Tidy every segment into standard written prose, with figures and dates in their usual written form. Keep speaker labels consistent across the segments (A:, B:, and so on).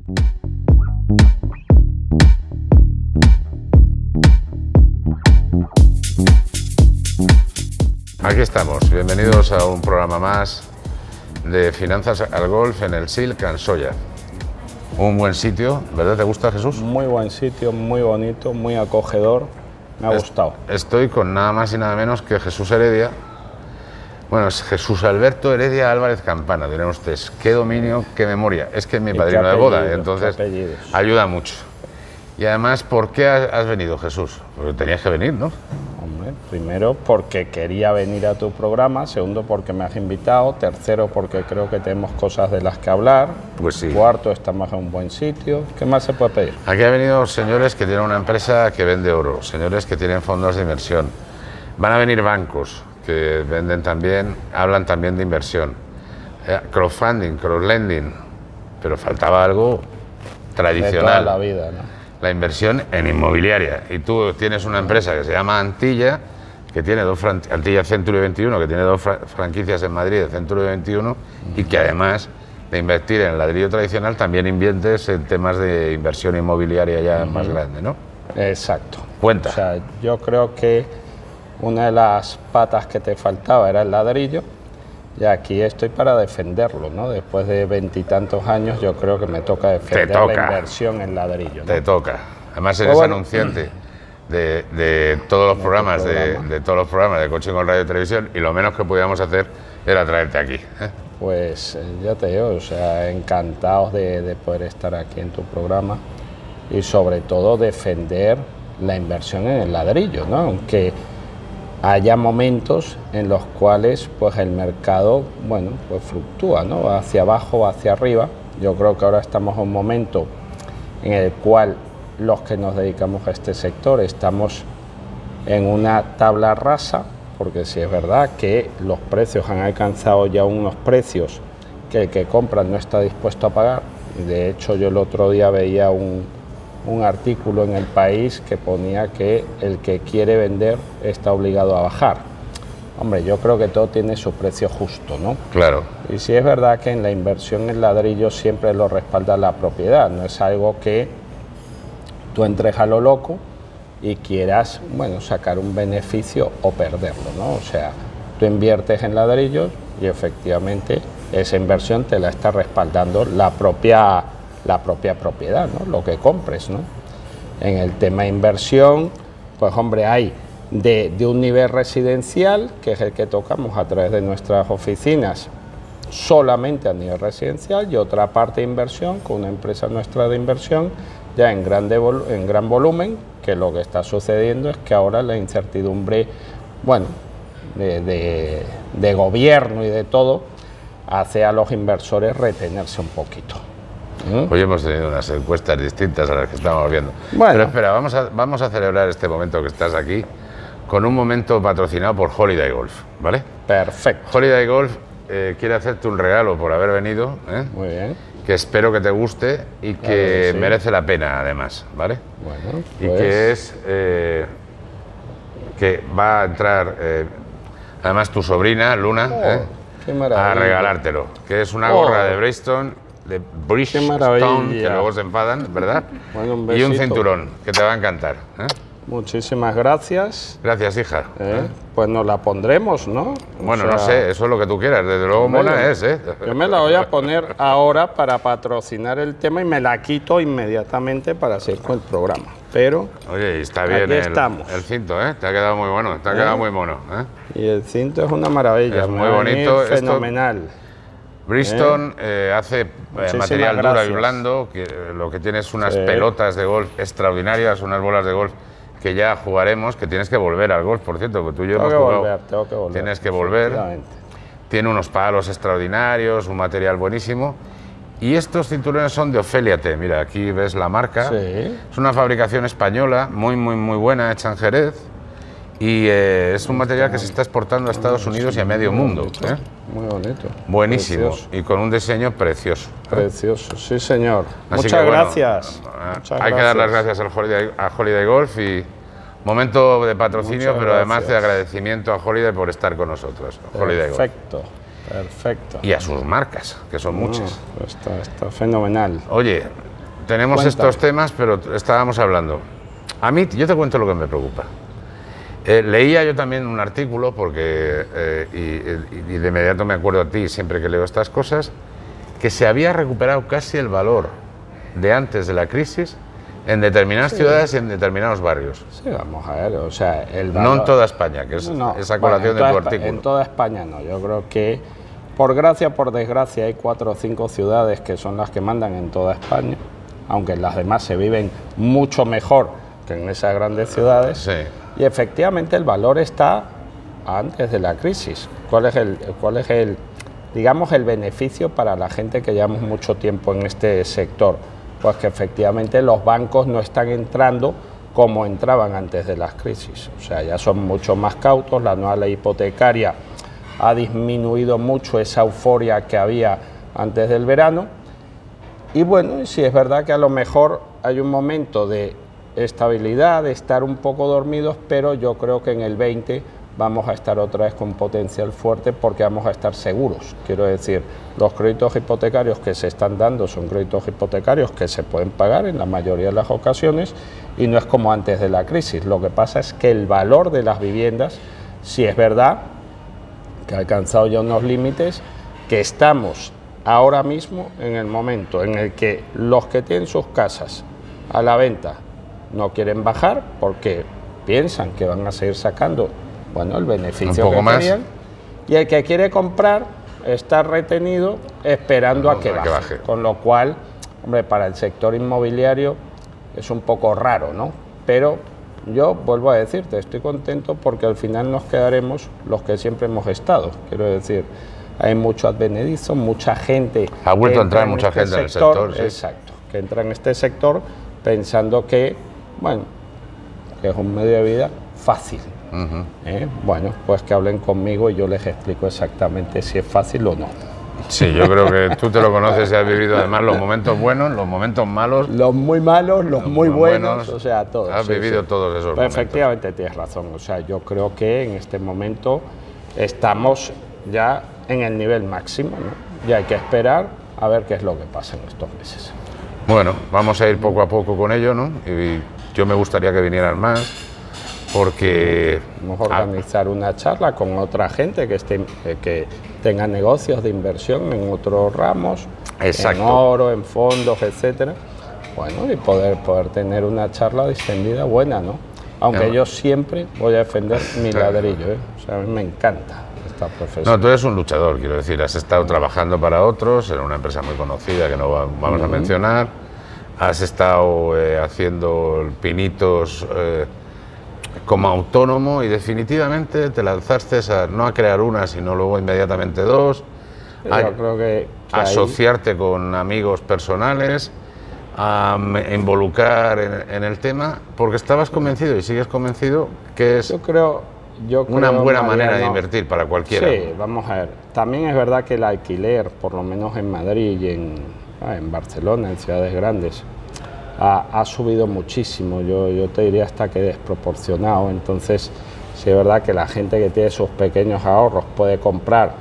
A: Aquí estamos, bienvenidos a un programa más de Finanzas al Golf en el Silk & Soya. Un buen sitio, ¿verdad? ¿Te gusta, Jesús?
B: Muy buen sitio, muy bonito, muy acogedor, me ha gustado.
A: Estoy con nada más y nada menos que Jesús Heredia. Bueno, es Jesús Alberto Heredia Álvarez Campana, dirán ustedes. Qué dominio, qué memoria. Es que es mi padrino de boda, entonces ayuda mucho. Y además, ¿por qué has venido, Jesús? Porque tenías que venir, ¿no?
B: Hombre, primero porque quería venir a tu programa, segundo porque me has invitado, tercero porque creo que tenemos cosas de las que hablar,
A: pues sí.
B: Cuarto, estamos en un buen sitio. ¿Qué más se puede pedir?
A: Aquí han venido señores que tienen una empresa que vende oro, señores que tienen fondos de inversión. Van a venir bancos que venden también, hablan también de inversión. Crowdfunding, crowdlending, pero faltaba algo tradicional.
B: De toda la vida, ¿no?
A: La inversión en inmobiliaria. Y tú tienes una empresa que se llama Antilla, que tiene Antilla Century 21, que tiene dos franquicias en Madrid de Century 21, y que además de invertir en el ladrillo tradicional, también inviertes en temas de inversión inmobiliaria ya más grande, ¿no?
B: Exacto.
A: Cuenta.
B: O sea, yo creo que una de las patas que te faltaba era el ladrillo, y aquí estoy para defenderlo, ¿no? Después de 20 y tantos años, yo creo que me toca defender la inversión en ladrillo, ¿no?
A: Te toca. Además eres anunciante de todos los programas, de todos los programas de Coaching con Radio y Televisión, y lo menos que podíamos hacer era traerte aquí, ¿eh?
B: Pues ya te digo, o sea, encantados de poder estar aquí en tu programa y sobre todo defender la inversión en el ladrillo, ¿no? Aunque haya momentos en los cuales pues el mercado, bueno, pues fluctúa, ¿no? Va hacia abajo o hacia arriba. Yo creo que ahora estamos en un momento en el cual los que nos dedicamos a este sector estamos en una tabla rasa, porque sí es verdad que los precios han alcanzado ya unos precios que el que compra no está dispuesto a pagar. De hecho, yo el otro día veía un artículo en El País que ponía que el que quiere vender está obligado a bajar. Hombre, yo creo que todo tiene su precio justo, ¿no?
A: Claro.
B: Y sí es verdad que en la inversión en ladrillo siempre lo respalda la propiedad, no es algo que tú entres a lo loco y quieras, bueno, sacar un beneficio o perderlo, ¿no? O sea, tú inviertes en ladrillos y efectivamente esa inversión te la está respaldando la propia propiedad, ¿no? Lo que compres, ¿no? En el tema de inversión, pues hombre, hay de un nivel residencial, que es el que tocamos a través de nuestras oficinas, solamente a nivel residencial, y otra parte de inversión con una empresa nuestra de inversión ya en gran volumen, que lo que está sucediendo es que ahora la incertidumbre, bueno, de gobierno y de todo, hace a los inversores retenerse un poquito.
A: Hoy hemos tenido unas encuestas distintas a las que estamos viendo.
B: Bueno.
A: Pero espera, vamos a celebrar este momento que estás aquí con un momento patrocinado por Holiday Golf, ¿vale?
B: Perfecto.
A: Holiday Golf quiere hacerte un regalo por haber venido, ¿eh?
B: Muy bien.
A: Que espero que te guste y que sí, merece la pena además, ¿vale?
B: Bueno, pues...
A: Y que es que va a entrar además tu sobrina Luna,
B: qué maravilla,
A: a regalártelo, que es una gorra de Bridgestone, que luego se enfadan, ¿verdad?
B: Bueno, un
A: y
B: besito.
A: un cinturón que te va a encantar, ¿eh?
B: Muchísimas gracias.
A: Gracias, hija.
B: Pues nos la pondremos, ¿no?
A: Bueno, no sé, eso es lo que tú quieras. Desde luego mona es, ¿eh?
B: Yo me la voy a poner ahora para patrocinar el tema y me la quito inmediatamente para seguir con el programa. Pero
A: oye, y está bien el cinto, ¿eh? Te ha quedado muy bueno, te ha quedado muy mono, ¿eh?
B: Y el cinto es una maravilla.
A: Es muy bonito.
B: Fenomenal.
A: Bridgestone hace material duro y blando, que lo que tiene es unas pelotas de golf extraordinarias, unas bolas de golf que ya jugaremos, que tienes que volver al golf, por cierto, que tú y yo hemos jugado.
B: Tengo que volver.
A: Tienes que volver. Tiene unos palos extraordinarios, un material buenísimo. Y estos cinturones son de Ofelia T. Mira, aquí ves la marca.
B: Sí.
A: Es una fabricación española, muy buena, hecha en Jerez. Y es un material que se está exportando a Estados Unidos y a medio mundo.
B: Muy bonito.
A: Buenísimo.
B: Precioso.
A: Y con un diseño precioso.
B: Precioso, sí señor.
A: Así
B: Muchas
A: que, bueno,
B: gracias.
A: Hay que dar las gracias a Holiday Golf y momento de patrocinio, pero además de agradecimiento a Holiday por estar con nosotros.
B: Perfecto, perfecto.
A: Y a sus marcas, que son muchas.
B: Está fenomenal.
A: Oye, tenemos
B: Cuéntame.
A: estos temas, pero estábamos hablando. A mí, yo te cuento lo que me preocupa. Leía yo también un artículo, porque y de inmediato me acuerdo a ti siempre que leo estas cosas, que se había recuperado casi el valor de antes de la crisis en determinadas ciudades y en determinados barrios.
B: Sí, vamos a ver, o sea, el valor...
A: No en toda España, que es esa colación de tu artículo.
B: En toda España no, yo creo que, por gracia o por desgracia, hay 4 o 5 ciudades que son las que mandan en toda España, aunque las demás se viven mucho mejor que en esas grandes ciudades.
A: Sí.
B: Y efectivamente el valor está antes de la crisis. ¿Cuál es el, digamos, el beneficio para la gente que llevamos mucho tiempo en este sector? Pues que efectivamente los bancos no están entrando como entraban antes de las crisis. O sea, ya son mucho más cautos, la nueva ley hipotecaria ha disminuido mucho esa euforia que había antes del verano. Y bueno, sí es verdad que a lo mejor hay un momento de estabilidad, de estar un poco dormidos, pero yo creo que en el 20 vamos a estar otra vez con potencial fuerte porque vamos a estar seguros. Quiero decir, los créditos hipotecarios que se están dando son créditos hipotecarios que se pueden pagar en la mayoría de las ocasiones y no es como antes de la crisis. Lo que pasa es que el valor de las viviendas, sí es verdad que ha alcanzado ya unos límites, que estamos ahora mismo en el momento en el que los que tienen sus casas a la venta no quieren bajar porque piensan que van a seguir sacando, bueno, el beneficio que querían, y el que quiere comprar está retenido esperando a que baje. Con lo cual, hombre, para el sector inmobiliario es un poco raro, ¿no? Pero yo vuelvo a decirte, estoy contento porque al final nos quedaremos los que siempre hemos estado. Quiero decir, hay mucho advenedizo, mucha gente...
A: Ha vuelto a entrar mucha gente en el sector.
B: Sí. Exacto, que entra en este sector pensando que, bueno, que es un medio de vida fácil. Bueno, pues que hablen conmigo y yo les explico exactamente si es fácil o no.
A: Sí, yo creo que tú te lo conoces y has vivido además los momentos buenos, los momentos malos.
B: Los muy malos, los muy buenos, o sea, todos.
A: Has vivido todos esos momentos.
B: Efectivamente tienes razón, o sea, yo creo que en este momento estamos ya en el nivel máximo, ¿no? Y hay que esperar a ver qué es lo que pasa en estos meses.
A: Bueno, vamos a ir poco a poco con ello, ¿no? Y yo me gustaría que vinieran más, porque...
B: Vamos a organizar una charla con otra gente que tenga negocios de inversión en otros ramos,
A: exacto,
B: en oro, en fondos, etcétera. Bueno, y poder tener una charla distendida buena, ¿no? Aunque yo siempre voy a defender mi ladrillo, ¿eh? O sea, a mí me encanta esta profesión.
A: No, tú eres un luchador, quiero decir, has estado trabajando para otros en una empresa muy conocida que no vamos a mencionar, has estado haciendo pinitos como autónomo y definitivamente te lanzaste no a crear una, sino luego inmediatamente 2,
B: yo creo que
A: asociarte con amigos personales, a involucrar en el tema, porque estabas convencido y sigues convencido que es una buena manera de invertir para cualquiera.
B: Sí, vamos a ver. También es verdad que el alquiler, por lo menos en Madrid y en Barcelona, en ciudades grandes, ha subido muchísimo. Yo te diría hasta que desproporcionado. Entonces, sí es verdad que la gente que tiene sus pequeños ahorros puede comprar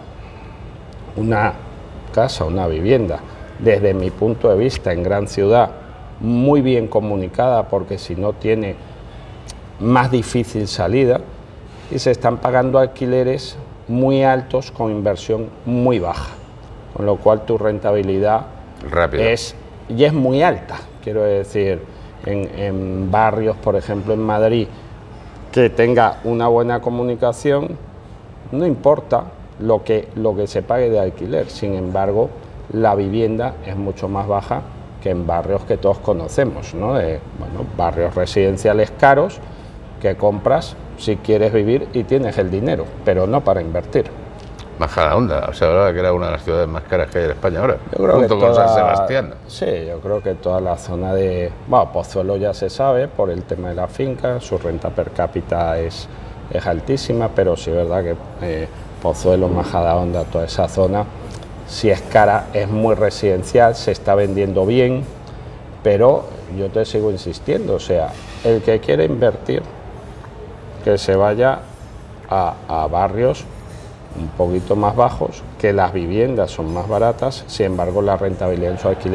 B: una casa, una vivienda, desde mi punto de vista, en gran ciudad, muy bien comunicada, porque si no tiene más difícil salida, y se están pagando alquileres muy altos con inversión muy baja, con lo cual tu rentabilidad es muy alta. Quiero decir, en barrios, por ejemplo, en Madrid, que tenga una buena comunicación, no importa lo que se pague de alquiler. Sin embargo, la vivienda es mucho más baja que en barrios que todos conocemos, ¿no? Barrios residenciales caros que compras si quieres vivir y tienes el dinero, pero no para invertir.
A: Majadahonda, o sea, hablaba que era una de las ciudades más caras que hay en España ahora,
B: yo creo
A: junto con San Sebastián.
B: Sí, yo creo que toda la zona de... Bueno, Pozuelo ya se sabe por el tema de la finca, su renta per cápita es altísima, pero sí es verdad que Pozuelo, Majadahonda, toda esa zona, si es cara, es muy residencial, se está vendiendo bien, pero yo te sigo insistiendo, o sea, el que quiere invertir, que se vaya a barrios un poquito más bajos, que las viviendas son más baratas, sin embargo la rentabilidad en su alquiler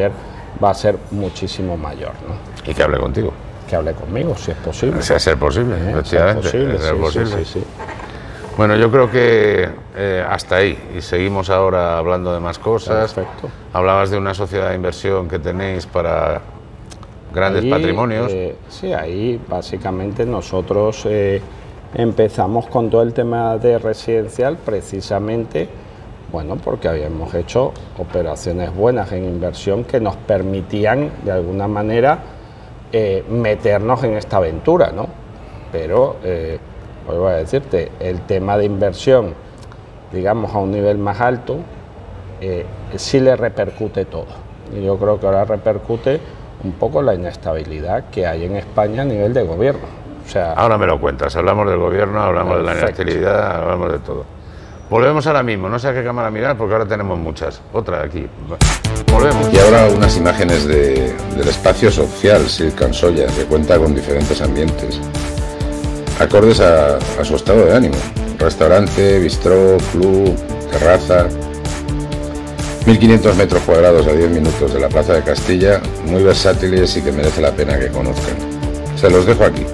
B: va a ser muchísimo mayor, ¿no?
A: Y que hable contigo.
B: Que hable conmigo, si es posible.
A: Si a ser posible, efectivamente.
B: Ser posible, sí.
A: Bueno, yo creo que hasta ahí, y seguimos ahora hablando de más cosas.
B: Perfecto.
A: Hablabas de una sociedad de inversión que tenéis para grandes patrimonios.
B: Sí, ahí básicamente nosotros empezamos con todo el tema de residencial precisamente, bueno, porque habíamos hecho operaciones buenas en inversión que nos permitían de alguna manera meternos en esta aventura, ¿no? Pero, vuelvo a decirte, el tema de inversión, digamos, a un nivel más alto, sí le repercute todo. Y yo creo que ahora repercute un poco la inestabilidad que hay en España a nivel de gobierno. O sea,
A: ahora me lo cuentas, hablamos del gobierno, hablamos de la inestabilidad, hablamos de todo. Volvemos ahora mismo, no sé a qué cámara mirar porque ahora tenemos muchas. Otra aquí. Volvemos. Y ahora unas imágenes del espacio social Silk & Soya, que cuenta con diferentes ambientes, acordes a su estado de ánimo. Restaurante, bistró, club, terraza. 1500 metros cuadrados a 10 minutos de la Plaza de Castilla, muy versátiles y que merece la pena que conozcan. Se los dejo aquí.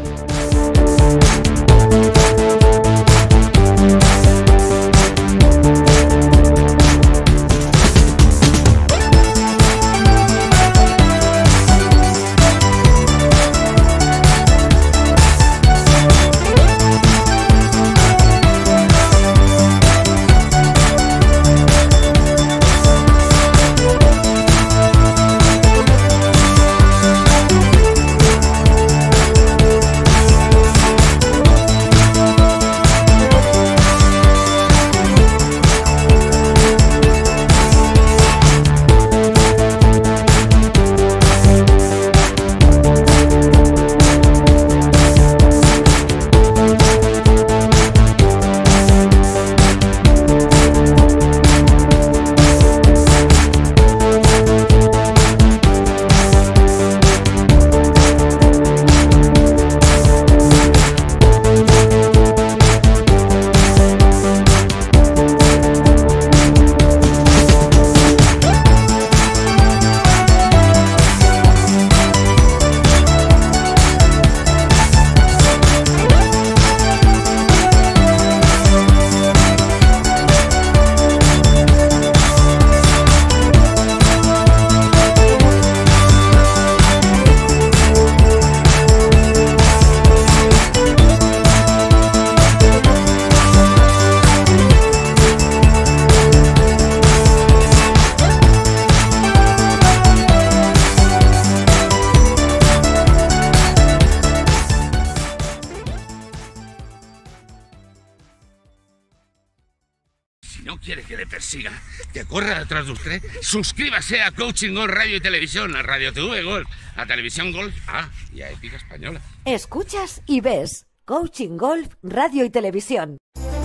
C: quiere que le persiga, que corra detrás de usted, suscríbase a Coaching Golf Radio y Televisión, a Radio TV Golf, a Televisión Golf, y a Épica Española.
D: Escuchas y ves Coaching Golf Radio y Televisión.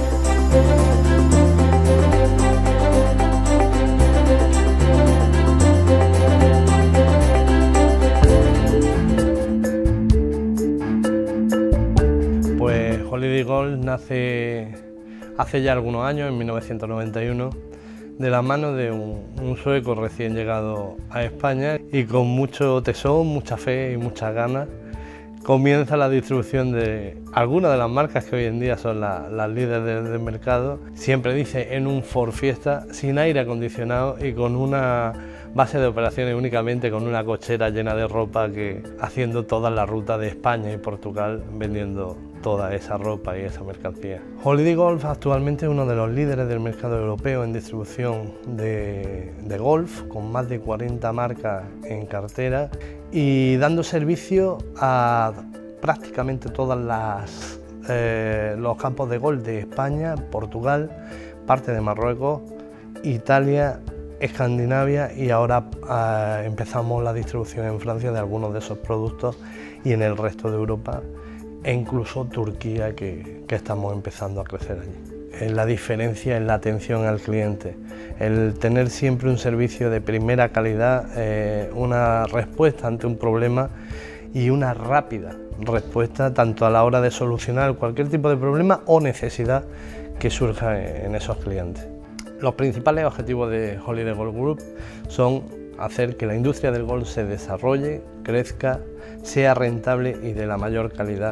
E: Pues Holiday Golf nace hace ya algunos años, en 1991, de la mano de un sueco recién llegado a España y con mucho tesón, mucha fe y muchas ganas comienza la distribución de algunas de las marcas que hoy en día son las líderes del mercado. Siempre dice en un Ford Fiesta, sin aire acondicionado y con una base de operaciones únicamente con una cochera llena de ropa, que haciendo toda la ruta de España y Portugal vendiendo toda esa ropa y esa mercancía. Holiday Golf actualmente es uno de los líderes del mercado europeo en distribución de golf, con más de 40 marcas en cartera y dando servicio a prácticamente todos los campos de golf de España, Portugal, parte de Marruecos, Italia, Escandinavia, y ahora empezamos la distribución en Francia de algunos de esos productos y en el resto de Europa e incluso Turquía, que estamos empezando a crecer allí. La diferencia es la atención al cliente, el tener siempre un servicio de primera calidad, una respuesta ante un problema y una rápida respuesta tanto a la hora de solucionar cualquier tipo de problema o necesidad que surja en esos clientes. Los principales objetivos de Holiday Golf Group son hacer que la industria del golf se desarrolle, crezca, sea rentable y de la mayor calidad.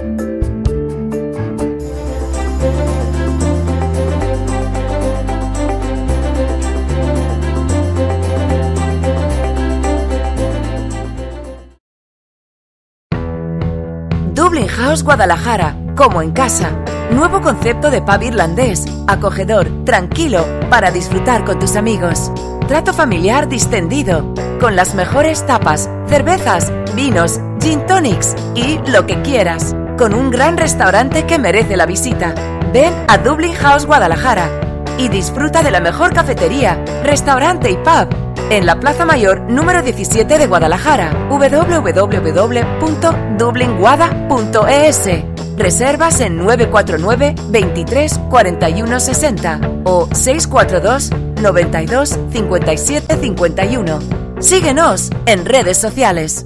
D: Dublin House Guadalajara, como en casa. Nuevo concepto de pub irlandés, acogedor, tranquilo, para disfrutar con tus amigos. Trato familiar distendido, con las mejores tapas, cervezas, vinos, gin tonics y lo que quieras. Con un gran restaurante que merece la visita. Ven a Dublin House Guadalajara y disfruta de la mejor cafetería, restaurante y pub en la Plaza Mayor número 17 de Guadalajara, www.dublinguada.es. Reservas en 949 23 41 60 o 642 92 57 51. Síguenos en redes sociales.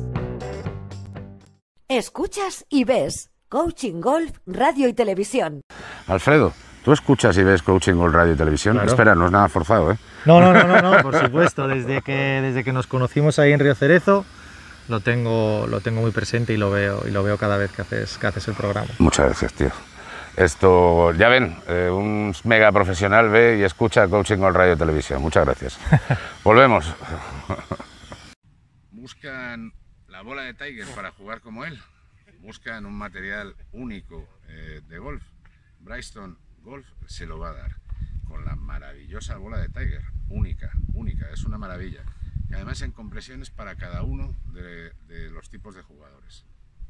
D: Escuchas y ves Coaching Golf Radio y Televisión.
A: Alfredo, ¿tú escuchas y ves Coaching Golf Radio y Televisión?
F: Claro.
A: Espera, no es nada forzado, ¿eh?
F: No, por supuesto. Desde que nos conocimos ahí en Río Cerezo, lo tengo muy presente y lo veo cada vez que haces el programa.
A: Muchas gracias, tío. Esto, ya ven, un mega profesional ve y escucha Coaching Golf Radio y Televisión. Muchas gracias. Volvemos.
C: Buscan la bola de Tiger para jugar como él. Buscan un material único de golf. Bristol Golf se lo va a dar con la maravillosa bola de Tiger. Única, es una maravilla. Y además en compresiones para cada uno de los tipos de jugadores.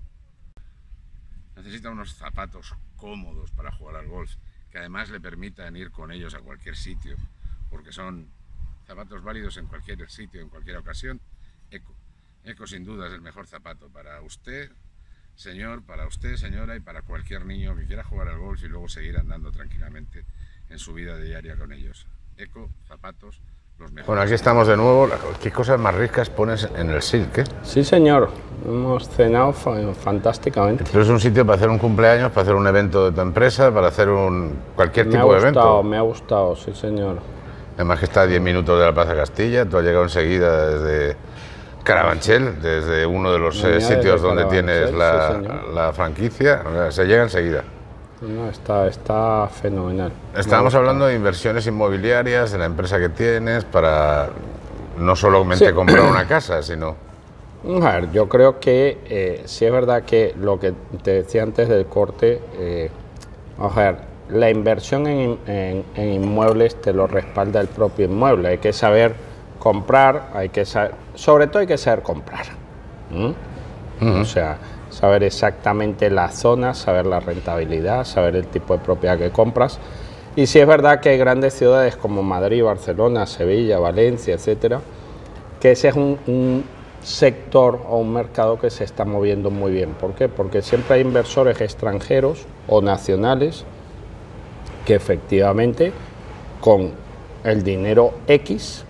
C: Necesita unos zapatos cómodos para jugar al golf, que además le permitan ir con ellos a cualquier sitio, porque son zapatos válidos en cualquier sitio, en cualquier ocasión. Eco sin duda es el mejor zapato para usted, señor, para usted, señora, y para cualquier niño que quiera jugar al golf y luego seguir andando tranquilamente en su vida diaria con ellos. Eco, zapatos, los mejores.
A: Bueno, aquí estamos de nuevo. ¿Qué cosas más ricas pones en el Silk, eh?
B: Sí, señor. Hemos cenado fantásticamente.
A: Pero es un sitio para hacer un cumpleaños, para hacer un evento de tu empresa, para hacer cualquier tipo de evento.
B: Me ha gustado, sí, señor.
A: Además que está a 10 minutos de la Plaza Castilla. Tú has llegado enseguida desde Carabanchel, desde uno de los sitios donde tienes la franquicia. Se llega enseguida.
B: No, está fenomenal.
A: Estábamos hablando de inversiones inmobiliarias, de la empresa que tienes, para no solamente comprar una casa, sino...
B: A ver, yo creo que sí es verdad que lo que te decía antes del corte, a ver, la inversión en inmuebles te lo respalda el propio inmueble. Hay que saber comprar, sobre todo hay que saber comprar. O sea, saber exactamente la zona, saber la rentabilidad, saber el tipo de propiedad que compras. Y sí es verdad que hay grandes ciudades como Madrid, Barcelona, Sevilla, Valencia, etcétera, que ese es un sector o un mercado que se está moviendo muy bien. ¿Por qué? Porque siempre hay inversores extranjeros o nacionales que efectivamente con el dinero X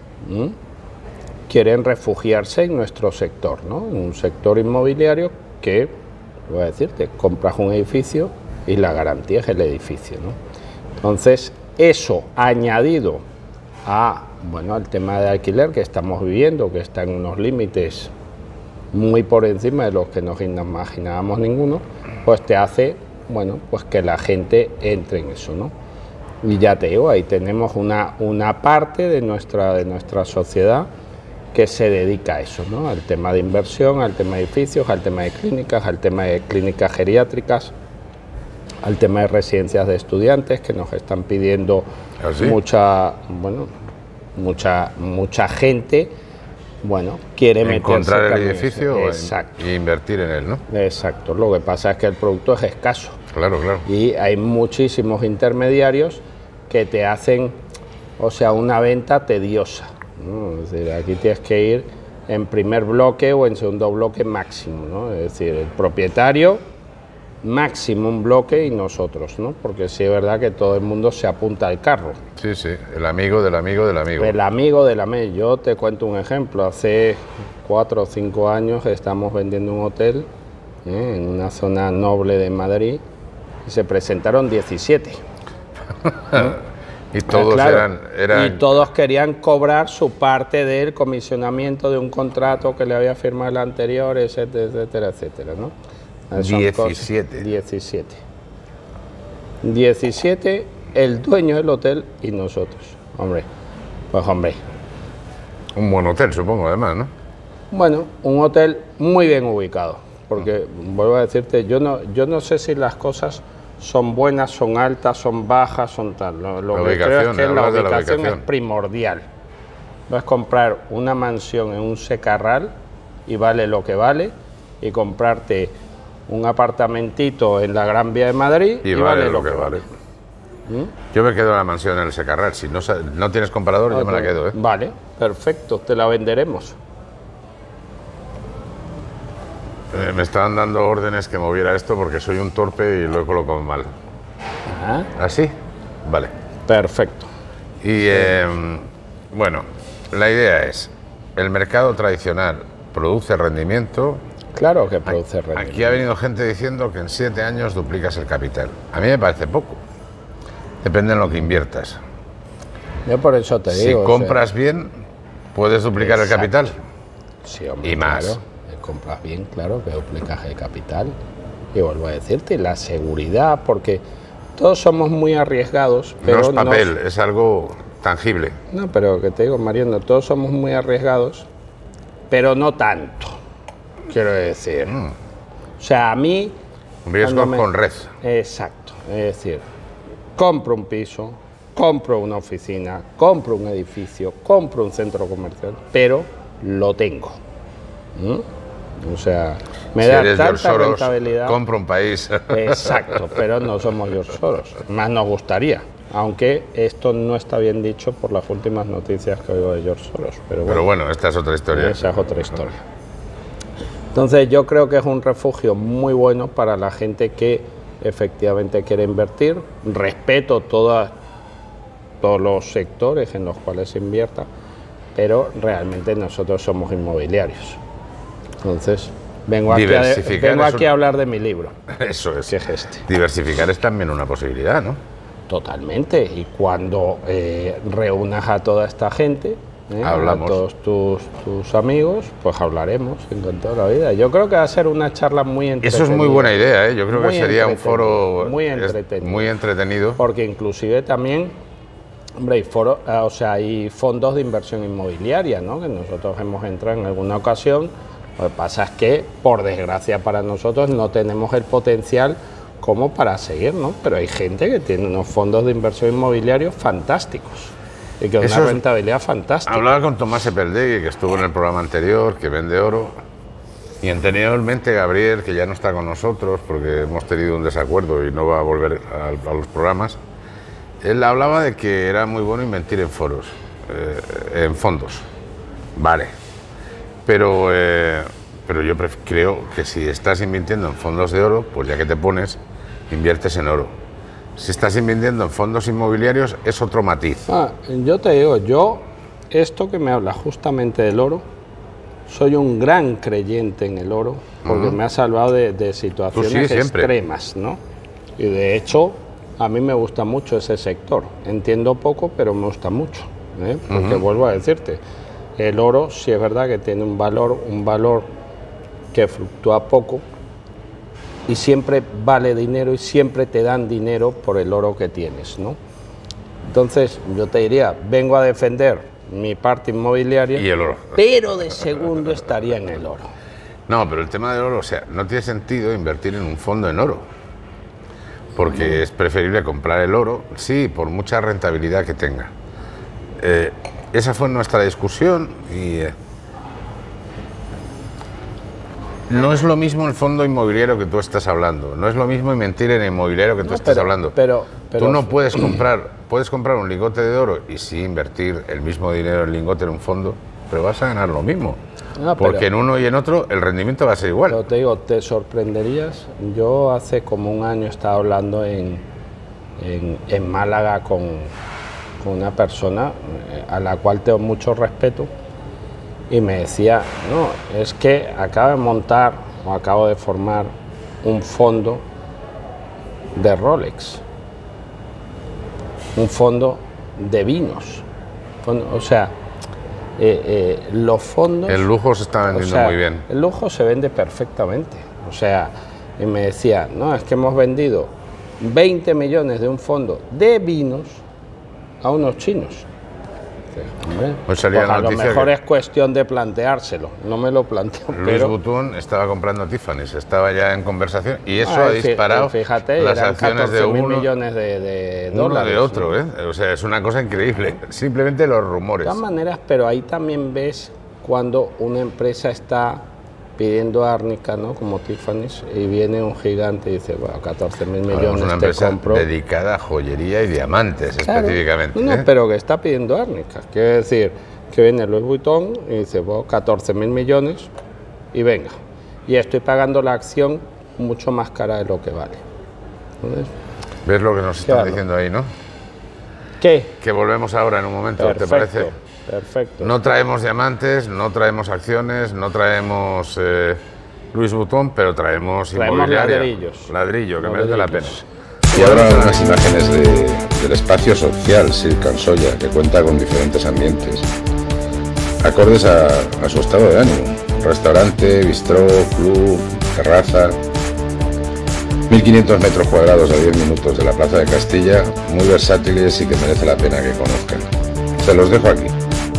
B: quieren refugiarse en nuestro sector, ¿no? En un sector inmobiliario que, voy a decirte, compras un edificio y la garantía es el edificio, ¿no? Entonces, eso añadido a, bueno, al tema de alquiler que estamos viviendo, que está en unos límites muy por encima de los que nos imaginábamos ninguno, pues te hace, bueno, pues que la gente entre en eso, ¿no? Y ya te digo, ahí tenemos una parte de nuestra sociedad que se dedica a eso, ¿no? Al tema de inversión, al tema de edificios, al tema de clínicas geriátricas, al tema de residencias de estudiantes que nos están pidiendo mucha gente, bueno, quiere
A: encontrar el edificio
B: e
A: invertir en él, ¿no?
B: Exacto. Lo que pasa es que el producto es escaso.
A: Claro.
B: Y hay muchísimos intermediarios que te hacen, o sea, una venta tediosa, ¿no? Es decir, aquí tienes que ir en primer bloque o en segundo bloque máximo, ¿no? Es decir, el propietario máximo un bloque y nosotros, ¿no? Porque sí es verdad que todo el mundo se apunta al carro.
A: Sí, el amigo del amigo del amigo.
B: El amigo del amigo. Yo te cuento un ejemplo. Hace 4 o 5 años estamos vendiendo un hotel en una zona noble de Madrid y se presentaron 17.
A: Y todos
B: Claro,
A: eran...
B: y todos querían cobrar su parte del comisionamiento de un contrato que le había firmado el anterior, etcétera, etcétera, etcétera, ¿no? Son
A: 17.
B: 17. 17, el dueño del hotel y nosotros. Hombre, pues hombre.
A: Un buen hotel, supongo, además, ¿no?
B: Bueno, un hotel muy bien ubicado, porque vuelvo a decirte, yo no sé si las cosas son buenas, son altas, son bajas, son tal. Lo que creo es que la ubicación es primordial. No es comprar una mansión en un secarral y vale lo que vale, y comprarte un apartamentito en la Gran Vía de Madrid
A: y vale lo que vale. Yo me quedo en la mansión en el Secarral. Si no tienes comparador, yo me la quedo, ¿eh?
B: Vale, perfecto, te la venderemos.
A: Me estaban dando órdenes que moviera esto porque soy un torpe y lo he colocado mal. ¿Así? Vale.
B: Perfecto.
A: Y bueno, la idea es, el mercado tradicional produce rendimiento.
B: Claro que produce rendimiento.
A: Aquí ha venido gente diciendo que en 7 años duplicas el capital. A mí me parece poco. Depende en lo que inviertas.
B: Yo por eso te digo.
A: Si compras bien, puedes duplicar el capital.
B: Sí, hombre,
A: y más.
B: Claro, compras bien, claro, que duplicas el capital. Y vuelvo a decirte, la seguridad, porque todos somos muy arriesgados. Pero
A: no es papel, es algo tangible.
B: No, pero que te digo, Mariano, todos somos muy arriesgados, pero no tanto, quiero decir. O sea, a mí...
A: Riesgo con red.
B: Exacto, es decir, compro un piso, compro una oficina, compro un edificio, compro un centro comercial, pero lo tengo. O sea, me da tanta rentabilidad.
A: Compro un país.
B: Exacto, pero no somos George Soros. Más nos gustaría, aunque esto no está bien dicho por las últimas noticias que oigo de George Soros. Pero bueno,
A: esta es otra historia.
B: Esa es otra historia. Entonces yo creo que es un refugio muy bueno para la gente que efectivamente quiere invertir. Respeto todos los sectores en los cuales se invierta, pero realmente nosotros somos inmobiliarios. Entonces, vengo aquí a hablar de mi libro.
A: Eso es.
B: Que es este.
A: Diversificar es también una posibilidad, ¿no?
B: Totalmente. Y cuando reúnas a toda esta gente, a todos tus amigos, pues hablaremos en toda la vida. Yo creo que va a ser una charla muy entretenida.
A: Eso es muy buena idea, ¿eh? Yo creo que sería un foro
B: muy entretenido.
A: Muy entretenido.
B: Porque inclusive también, hombre, hay fondos de inversión inmobiliaria, ¿no? Que nosotros hemos entrado en alguna ocasión. Lo que pasa es que, por desgracia para nosotros, no tenemos el potencial como para seguir, ¿no? Pero hay gente que tiene unos fondos de inversión inmobiliario fantásticos y que una rentabilidad fantástica.
A: Hablaba con Tomás Epeldegui, que estuvo en el programa anterior, que vende oro, y anteriormente Gabriel, que ya no está con nosotros porque hemos tenido un desacuerdo y no va a volver a los programas. Él hablaba de que era muy bueno invertir en en fondos. Vale. Pero yo creo que si estás invirtiendo en fondos de oro, pues ya que te pones, inviertes en oro. Si estás invirtiendo en fondos inmobiliarios, es otro matiz.
B: Yo te digo, esto que me habla justamente del oro, soy un gran creyente en el oro, porque me ha salvado de situaciones extremas, ¿no? Y de hecho, a mí me gusta mucho ese sector. Entiendo poco, pero me gusta mucho, porque vuelvo a decirte, el oro sí es verdad que tiene un valor que fluctúa poco y siempre vale dinero y siempre te dan dinero por el oro que tienes, ¿no? Entonces yo te diría, vengo a defender mi parte inmobiliaria
A: y el oro,
B: pero de segundo estaría en el oro.
A: No, pero el tema del oro, o sea, no tiene sentido invertir en un fondo en oro, porque es preferible comprar el oro, sí, por mucha rentabilidad que tenga. Esa fue nuestra discusión y no es lo mismo el fondo inmobiliario que tú estás hablando, no es lo mismo invertir en el inmobiliario que tú estás hablando.
B: Pero
A: tú no puedes comprar un lingote de oro y sí invertir el mismo dinero en lingote en un fondo, pero vas a ganar lo mismo. Porque en uno y en otro el rendimiento va a ser igual.
B: Pero te digo, te sorprenderías. Yo hace como un año estaba hablando en Málaga con una persona a la cual tengo mucho respeto y me decía, no, es que acabo de formar un fondo de Rolex, un fondo de vinos. O sea, los fondos...
A: El lujo se está vendiendo muy bien.
B: El lujo se vende perfectamente. O sea, y me decía, no, es que hemos vendido 20 millones de un fondo de vinos a unos chinos. Hombre,
A: Pues salía la
B: a lo
A: noticia
B: mejor
A: que
B: es cuestión de planteárselo. No me lo planteo,
A: Louis
B: pero...
A: Vuitton estaba comprando Tiffany's, estaba ya en conversación y eso ha disparado
B: fíjate,
A: las
B: eran
A: acciones de
B: 14.000
A: uno,
B: millones de
A: uno
B: dólares.
A: de otro, ¿eh? O sea, es una cosa increíble. Simplemente los rumores.
B: De todas maneras, pero ahí también ves cuando una empresa está pidiendo árnica, ¿no? Como Tiffany's, y viene un gigante y dice, bueno, 14.000 millones
A: una
B: te
A: empresa
B: compro.
A: dedicada a joyería y diamantes,
B: Claro.
A: específicamente.
B: No,
A: ¿eh?
B: pero que está pidiendo árnica. Quiere decir que viene Louis Vuitton y dice, bueno, 14.000 millones y venga. Y estoy pagando la acción mucho más cara de lo que vale. Entonces,
A: ¿Ves lo que nos están
B: Claro.
A: diciendo ahí, no?
B: ¿qué?
A: Que volvemos ahora en un momento, ¿te
B: Perfecto,
A: parece?
B: perfecto.
A: No traemos diamantes, no traemos acciones, no traemos Louis Vuitton, pero traemos inmobiliaria.
B: ladrillos.
A: Ladrillo, que merece la pena.
B: Ladrillos.
G: Y ahora unas imágenes del espacio social Cirque and Soya, que cuenta con diferentes ambientes, acordes a su estado de ánimo. Restaurante, bistró, club, terraza. 1.500 metros cuadrados a 10 minutos de la Plaza de Castilla, muy versátiles y que merece la pena que conozcan. Se los dejo aquí.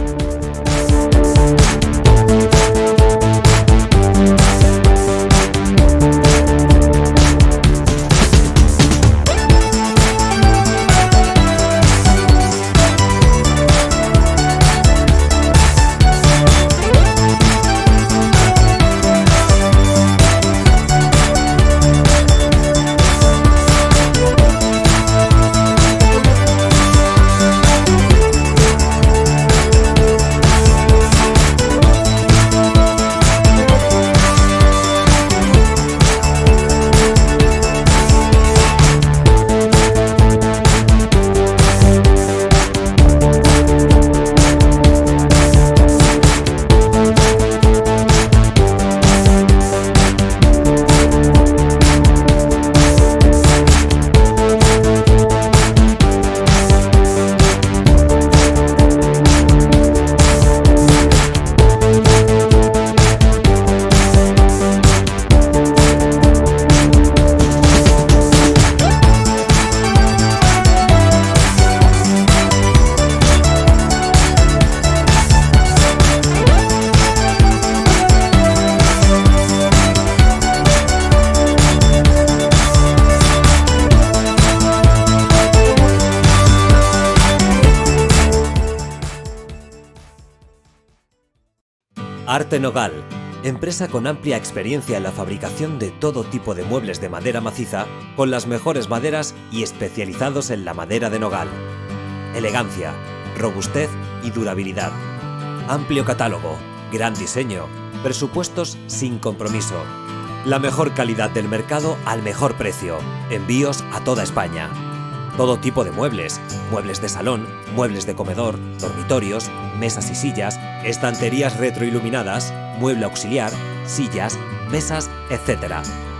H: Arte Nogal, empresa con amplia experiencia en la fabricación de todo tipo de muebles de madera maciza, con las mejores maderas y especializados en la madera de nogal. Elegancia, robustez y durabilidad. Amplio catálogo, gran diseño, presupuestos sin compromiso. La mejor calidad del mercado al mejor precio. Envíos a toda España. Todo tipo de muebles, muebles de salón, muebles de comedor, dormitorios, mesas y sillas, estanterías retroiluminadas, mueble auxiliar, sillas, mesas, etc.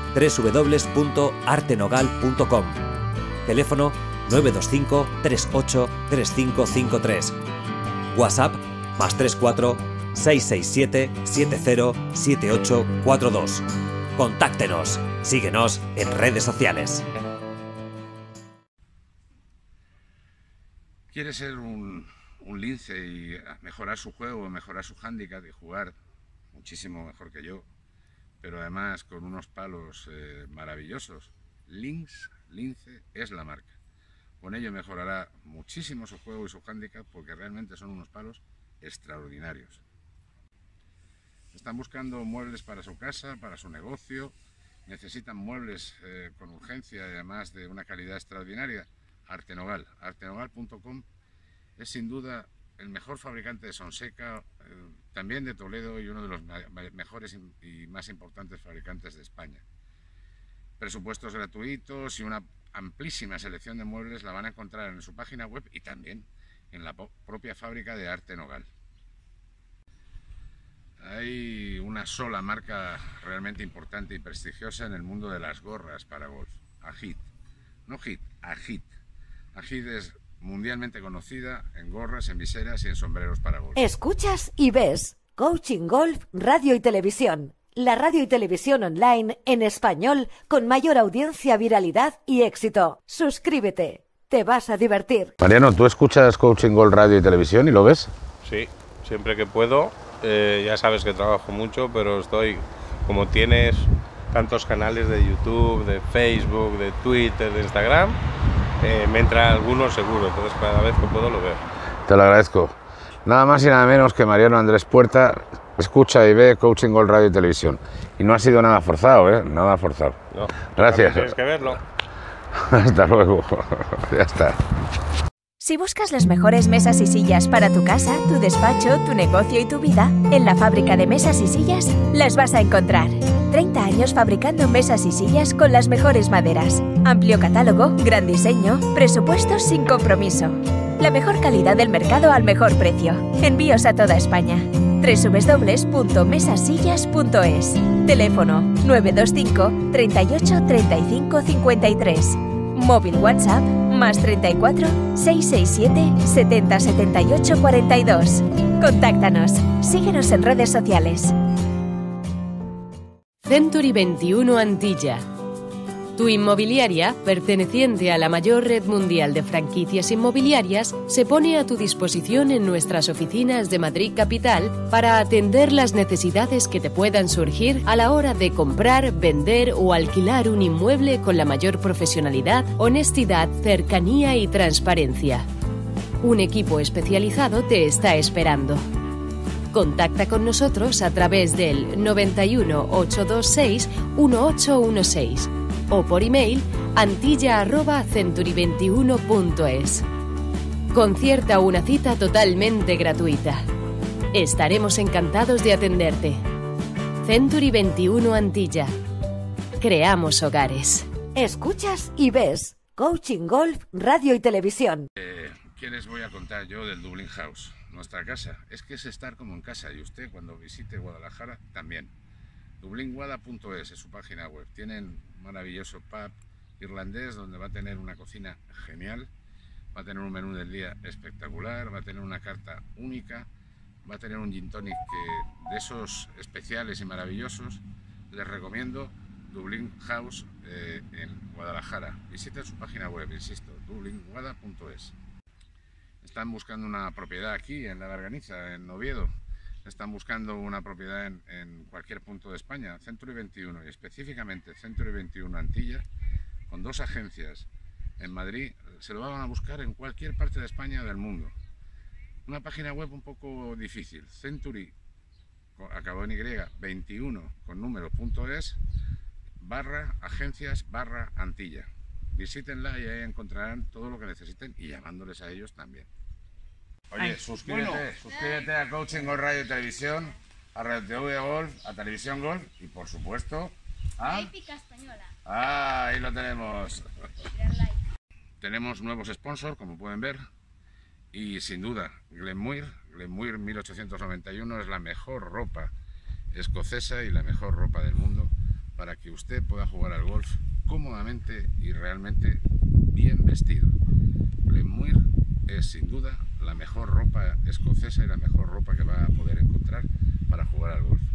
H: www.artenogal.com. Teléfono 925 38 3553. WhatsApp +34 667 70 7842. Contáctenos. Síguenos en redes sociales.
C: Quiere ser un lince y mejorar su juego, mejorar su hándicap y jugar muchísimo mejor que yo, pero además con unos palos maravillosos. Lince es la marca. Con ello mejorará muchísimo su juego y su hándicap porque realmente son unos palos extraordinarios. Están buscando muebles para su casa, para su negocio, necesitan muebles con urgencia y además de una calidad extraordinaria. Artenogal, artenogal.com es sin duda el mejor fabricante de Sonseca, también de Toledo y uno de los mejores y más importantes fabricantes de España. Presupuestos gratuitos y una amplísima selección de muebles la van a encontrar en su página web y también en la propia fábrica de Artenogal. Hay una sola marca realmente importante y prestigiosa en el mundo de las gorras para golf, Agit. No Hit, Agit. Agit es mundialmente conocida en gorras, en viseras y en sombreros para golf.
D: Escuchas y ves Coaching Golf, Radio y Televisión. La radio y televisión online en español con mayor audiencia, viralidad y éxito. Suscríbete, te vas a divertir.
A: Mariano, ¿tú escuchas Coaching Golf, Radio y Televisión y lo ves?
I: Sí, siempre que puedo. Ya sabes que trabajo mucho, pero estoy, como tienes tantos canales de YouTube, de Facebook, de Twitter, de Instagram, me entra alguno seguro, entonces cada vez que puedo lo veo.
A: Te lo agradezco. Nada más y nada menos que Mariano Andrés Puerta escucha y ve Coaching Golf, Radio y Televisión. Y no ha sido nada forzado, ¿eh? Nada forzado.
I: No,
A: gracias.
I: tienes que verlo.
A: Hasta luego. Ya está.
J: Si buscas las mejores mesas y sillas para tu casa, tu despacho, tu negocio y tu vida, en la fábrica de mesas y sillas las vas a encontrar. 30 años fabricando mesas y sillas con las mejores maderas. Amplio catálogo, gran diseño, presupuestos sin compromiso. La mejor calidad del mercado al mejor precio. Envíos a toda España. www.mesasillas.es. Teléfono 925 38 35 53. Móvil WhatsApp más 34 667 70 78 42. Contáctanos. Síguenos en redes sociales.
K: Century 21 Antilla. Tu inmobiliaria, perteneciente a la mayor red mundial de franquicias inmobiliarias, se pone a tu disposición en nuestras oficinas de Madrid Capital para atender las necesidades que te puedan surgir a la hora de comprar, vender o alquilar un inmueble con la mayor profesionalidad, honestidad, cercanía y transparencia. Un equipo especializado te está esperando. Contacta con nosotros a través del 91 826 1816 o por email antilla@century21.es. Concierta una cita totalmente gratuita. Estaremos encantados de atenderte. Century 21 Antilla. Creamos hogares.
D: Escuchas y ves Coaching Golf, Radio y Televisión.
C: ¿Qué les voy a contar yo del Dublin House? Nuestra casa. Es que es estar como en casa, y usted cuando visite Guadalajara también. Dublinguada.es es su página web. Tienen un maravilloso pub irlandés donde va a tener una cocina genial, va a tener un menú del día espectacular, va a tener una carta única, va a tener un gin tonic de esos especiales y maravillosos. Les recomiendo Dublin House en Guadalajara. Visiten su página web, insisto, dublinguada.es. Están buscando una propiedad aquí en La Garganiza, en Oviedo. Están buscando una propiedad en cualquier punto de España. Century 21 y específicamente Century 21 Antilla, con 2 agencias en Madrid, se lo van a buscar en cualquier parte de España o del mundo. Una página web un poco difícil, Century, acabó en Y, 21 con número.es, /agencias /Antilla. Visítenla y ahí encontrarán todo lo que necesiten y llamándoles a ellos también. Oye, suscríbete a Coaching Golf, Radio y Televisión, a Radio TV Golf, a Televisión Golf y por supuesto a
L: Épica Española.
C: Ah, ahí lo tenemos. Tenemos nuevos sponsors, como pueden ver, y sin duda Glenmuir 1891 es la mejor ropa escocesa y la mejor ropa del mundo para que usted pueda jugar al golf cómodamente y realmente bien vestido. Glenmuir es sin duda la mejor ropa escocesa y la mejor ropa que va a poder encontrar para jugar al golf,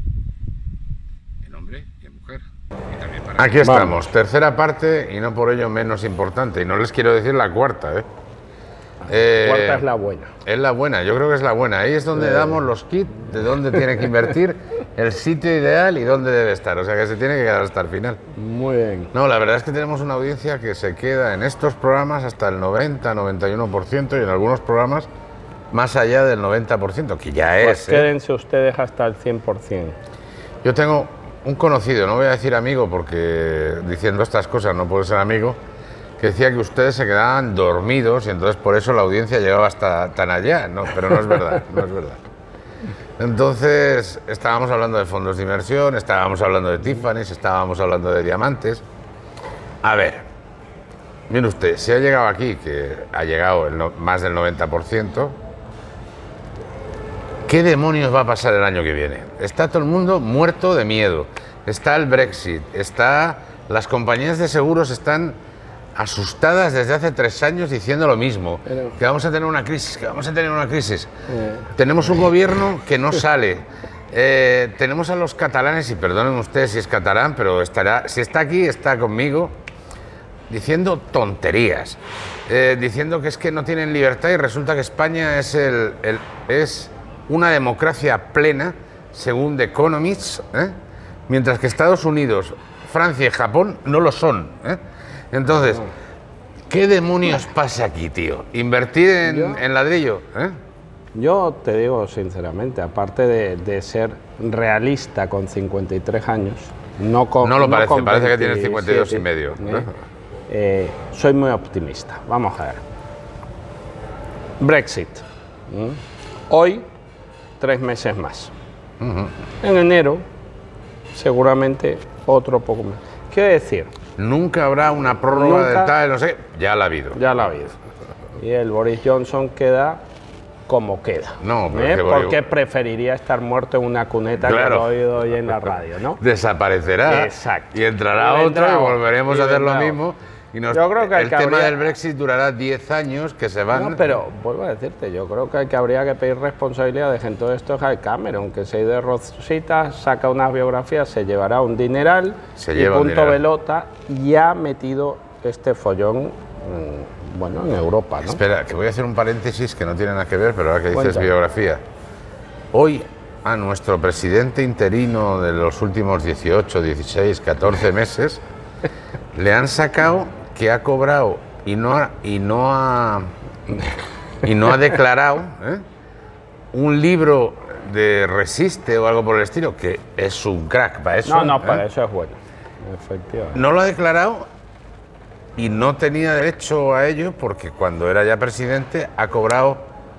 C: en hombre y en mujer. Y también para
A: aquí estamos, tercera parte y no por ello menos importante, y no les quiero decir la cuarta, ¿eh?
B: Cuarta es la buena.
A: Es la buena, yo creo que es la buena. Ahí es donde damos los kits de dónde tiene que invertir, el sitio ideal y dónde debe estar. O sea que se tiene que quedar hasta el final.
B: Muy bien.
A: No, la verdad es que tenemos una audiencia que se queda en estos programas hasta el 90-91% y en algunos programas más allá del 90%, que ya
B: pues
A: es.
B: Quédense ustedes hasta el 100%.
A: Yo tengo un conocido, no voy a decir amigo porque diciendo estas cosas no puedo ser amigo, que decía que ustedes se quedaban dormidos y entonces por eso la audiencia llegaba hasta tan allá, no, pero no es verdad, no es verdad. Entonces estábamos hablando de fondos de inversión, estábamos hablando de Tiffany's, estábamos hablando de diamantes. A ver, mire usted, si ha llegado aquí, que ha llegado más del 90%, ¿qué demonios va a pasar el año que viene? Está todo el mundo muerto de miedo, está el Brexit, las compañías de seguros están asustadas desde hace 3 años diciendo lo mismo, que vamos a tener una crisis, que vamos a tener una crisis. Tenemos un gobierno que no sale. Tenemos a los catalanes, y perdonen ustedes si es catalán, pero si está aquí, está conmigo, diciendo tonterías, diciendo que es que no tienen libertad y resulta que España es una democracia plena, según The Economist, mientras que Estados Unidos, Francia y Japón no lo son. Entonces, ¿qué demonios pasa aquí, tío? ¿Invertir en ladrillo?
B: Yo te digo sinceramente, aparte de ser realista con 53 años, no lo
A: parece, parece que tienes 52 y medio.
B: Soy muy optimista. Vamos a ver. Brexit. Hoy, 3 meses más. En enero, seguramente otro poco más. Quiero decir,
A: nunca habrá una prórroga de tal, no sé, ya la ha habido.
B: Ya la ha habido. Y el Boris Johnson queda como queda.
A: No, pero
B: porque preferiría estar muerto en una cuneta, claro, que lo he oído hoy en la radio, ¿no?
A: Desaparecerá.
B: Exacto.
A: Y entrará otro y volveremos a hacer lo mismo. Y
B: yo creo que
A: el tema del Brexit durará 10 años que se van.
B: No, pero vuelvo a decirte, yo creo que habría que pedir responsabilidades en todo esto a Cameron, que se ha ido de Rosita, saca unas biografías, se llevará un dineral y punto pelota, y ha metido este follón, bueno, en Europa, ¿no?
A: Espera, que voy a hacer un paréntesis que no tiene nada que ver, pero ahora que dices biografía. Hoy a nuestro presidente interino de los últimos 18, 16, 14 meses le han sacado que ha cobrado y no ha declarado un libro de Resiste o algo por el estilo, que es un crack para eso.
B: No, para eso es bueno, efectivamente.
A: No lo ha declarado y no tenía derecho a ello porque cuando era ya presidente ha cobrado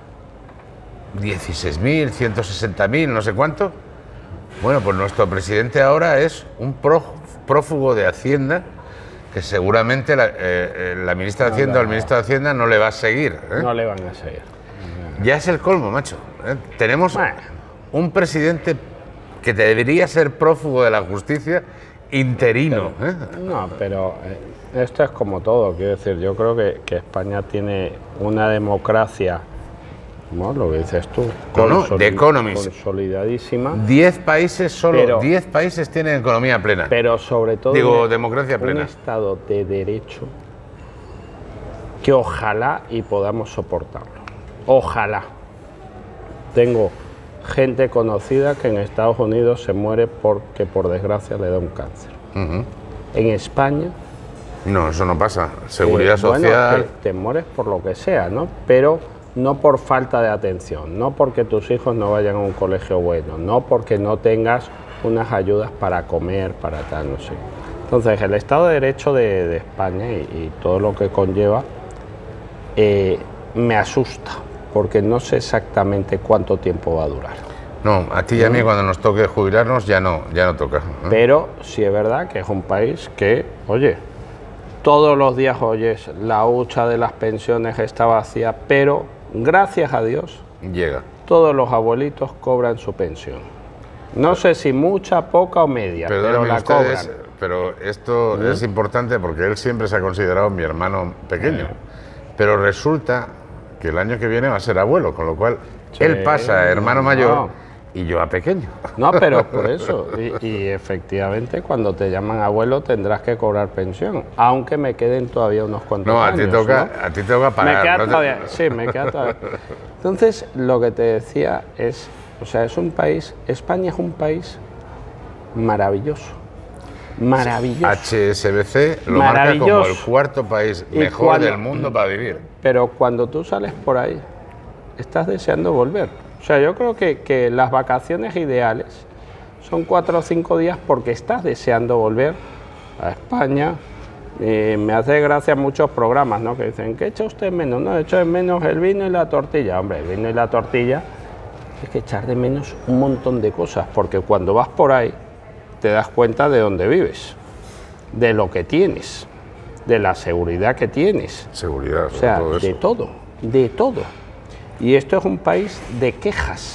A: 16.000, 160.000, no sé cuánto. Bueno, pues nuestro presidente ahora es un prófugo de Hacienda, que seguramente la ministra de Hacienda o el ministro de Hacienda no le va a seguir.
B: No le van a seguir.
A: Ya es el colmo, macho. Tenemos un presidente que debería ser prófugo de la justicia interino.
B: No, pero esto es como todo, quiero decir, yo creo que España tiene una democracia, ¿no? Lo que dices tú,
A: The Economist,
B: consolidadísima.
A: 10 países, solo 10 países tienen economía plena.
B: Pero sobre todo,
A: democracia plena.
B: Un Estado de derecho que ojalá y podamos soportarlo. Ojalá. Tengo gente conocida que en Estados Unidos se muere porque por desgracia le da un cáncer. En España...
A: No, eso no pasa. Seguridad social...
B: Bueno, te mueres por lo que sea, ¿no? Pero no por falta de atención, no porque tus hijos no vayan a un colegio bueno, no porque no tengas unas ayudas para comer, para tal, no sé. Entonces, el Estado de Derecho de España y todo lo que conlleva me asusta, porque no sé exactamente cuánto tiempo va a durar.
A: No, a ti y a mí cuando nos toque jubilarnos ya no toca.
B: Pero sí es verdad que es un país que, oye, todos los días oyes la hucha de las pensiones está vacía, pero gracias a Dios
A: llega.
B: Todos los abuelitos cobran su pensión. No sé si mucha, poca o media, pero la cobran.
A: Pero esto es importante porque él siempre se ha considerado mi hermano pequeño. Pero resulta que el año que viene va a ser abuelo, con lo cual él pasa a hermano mayor y yo a pequeño.
B: No, pero por eso. Y efectivamente, cuando te llaman abuelo tendrás que cobrar pensión, aunque me queden todavía unos cuantos años.
A: A ti te toca pagar.
B: Me queda todavía, sí, me queda todavía. Entonces, lo que te decía es, o sea, es un país, España es un país maravilloso. Maravilloso.
A: HSBC lo marca como el cuarto país mejor del mundo para vivir.
B: Pero cuando tú sales por ahí, estás deseando volver. O sea, yo creo que las vacaciones ideales son 4 o 5 días porque estás deseando volver a España. Me hace gracia muchos programas, ¿no? Que dicen, ¿qué echa usted menos? No, echo de menos el vino y la tortilla. Hombre, el vino y la tortilla es que echar de menos un montón de cosas, porque cuando vas por ahí te das cuenta de dónde vives, de lo que tienes, de la seguridad que tienes.
A: Seguridad,
B: o sea, todo eso. De todo. Y esto es un país de quejas.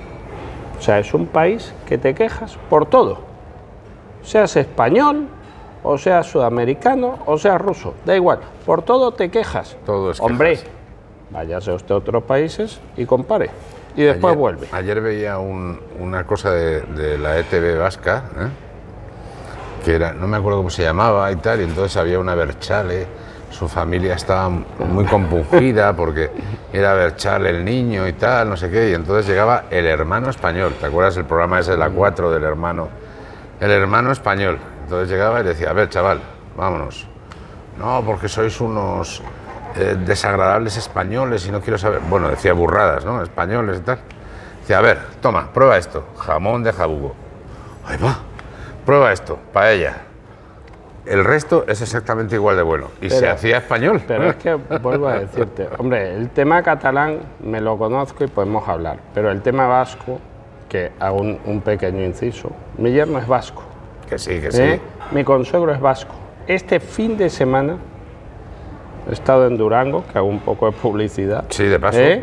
B: O sea, es un país que te quejas por todo. Seas español, o seas sudamericano, o seas ruso, da igual, por todo te quejas.
A: Todo es
B: Hombre,
A: quejas.
B: váyase usted a otros países y compare, y después vuelve.
A: Ayer veía una cosa de la ETV vasca, que era, no me acuerdo cómo se llamaba y tal, y entonces había una Berchale, su familia estaba muy compungida porque era Berchale el niño y tal, no sé qué, y entonces llegaba el hermano español, ¿te acuerdas el programa ese de la 4 del hermano? El hermano español, entonces llegaba y decía, a ver chaval, vámonos, no, porque sois unos desagradables españoles y no quiero saber, bueno, decía burradas, ¿no? Españoles y tal, decía, a ver, toma, prueba esto, jamón de jabugo, ahí va, prueba esto, paella. El resto es exactamente igual de bueno. Y se hacía español.
B: Pero es que, vuelvo a decirte, hombre, el tema catalán me lo conozco y podemos hablar. Pero el tema vasco, que hago un pequeño inciso, mi yerno es vasco.
A: Que sí, que sí.
B: Mi consuegro es vasco. Este fin de semana he estado en Durango, que hago un poco de publicidad.
A: Sí, de paso.
B: Mira,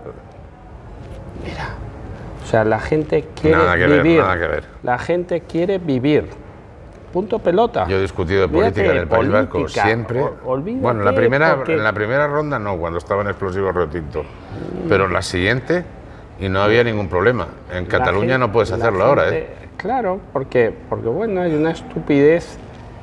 B: o sea, la gente quiere vivir.
A: Nada que ver.
B: La gente quiere vivir. Punto pelota.
A: Yo he discutido de política en el País Vasco siempre. Bueno, en la primera ronda no, cuando estaba en Explosivo Río Tinto. Pero en la siguiente, y no había ningún problema. En Cataluña no puedes hacerlo ahora, ¿eh?
B: Claro, porque bueno, hay una estupidez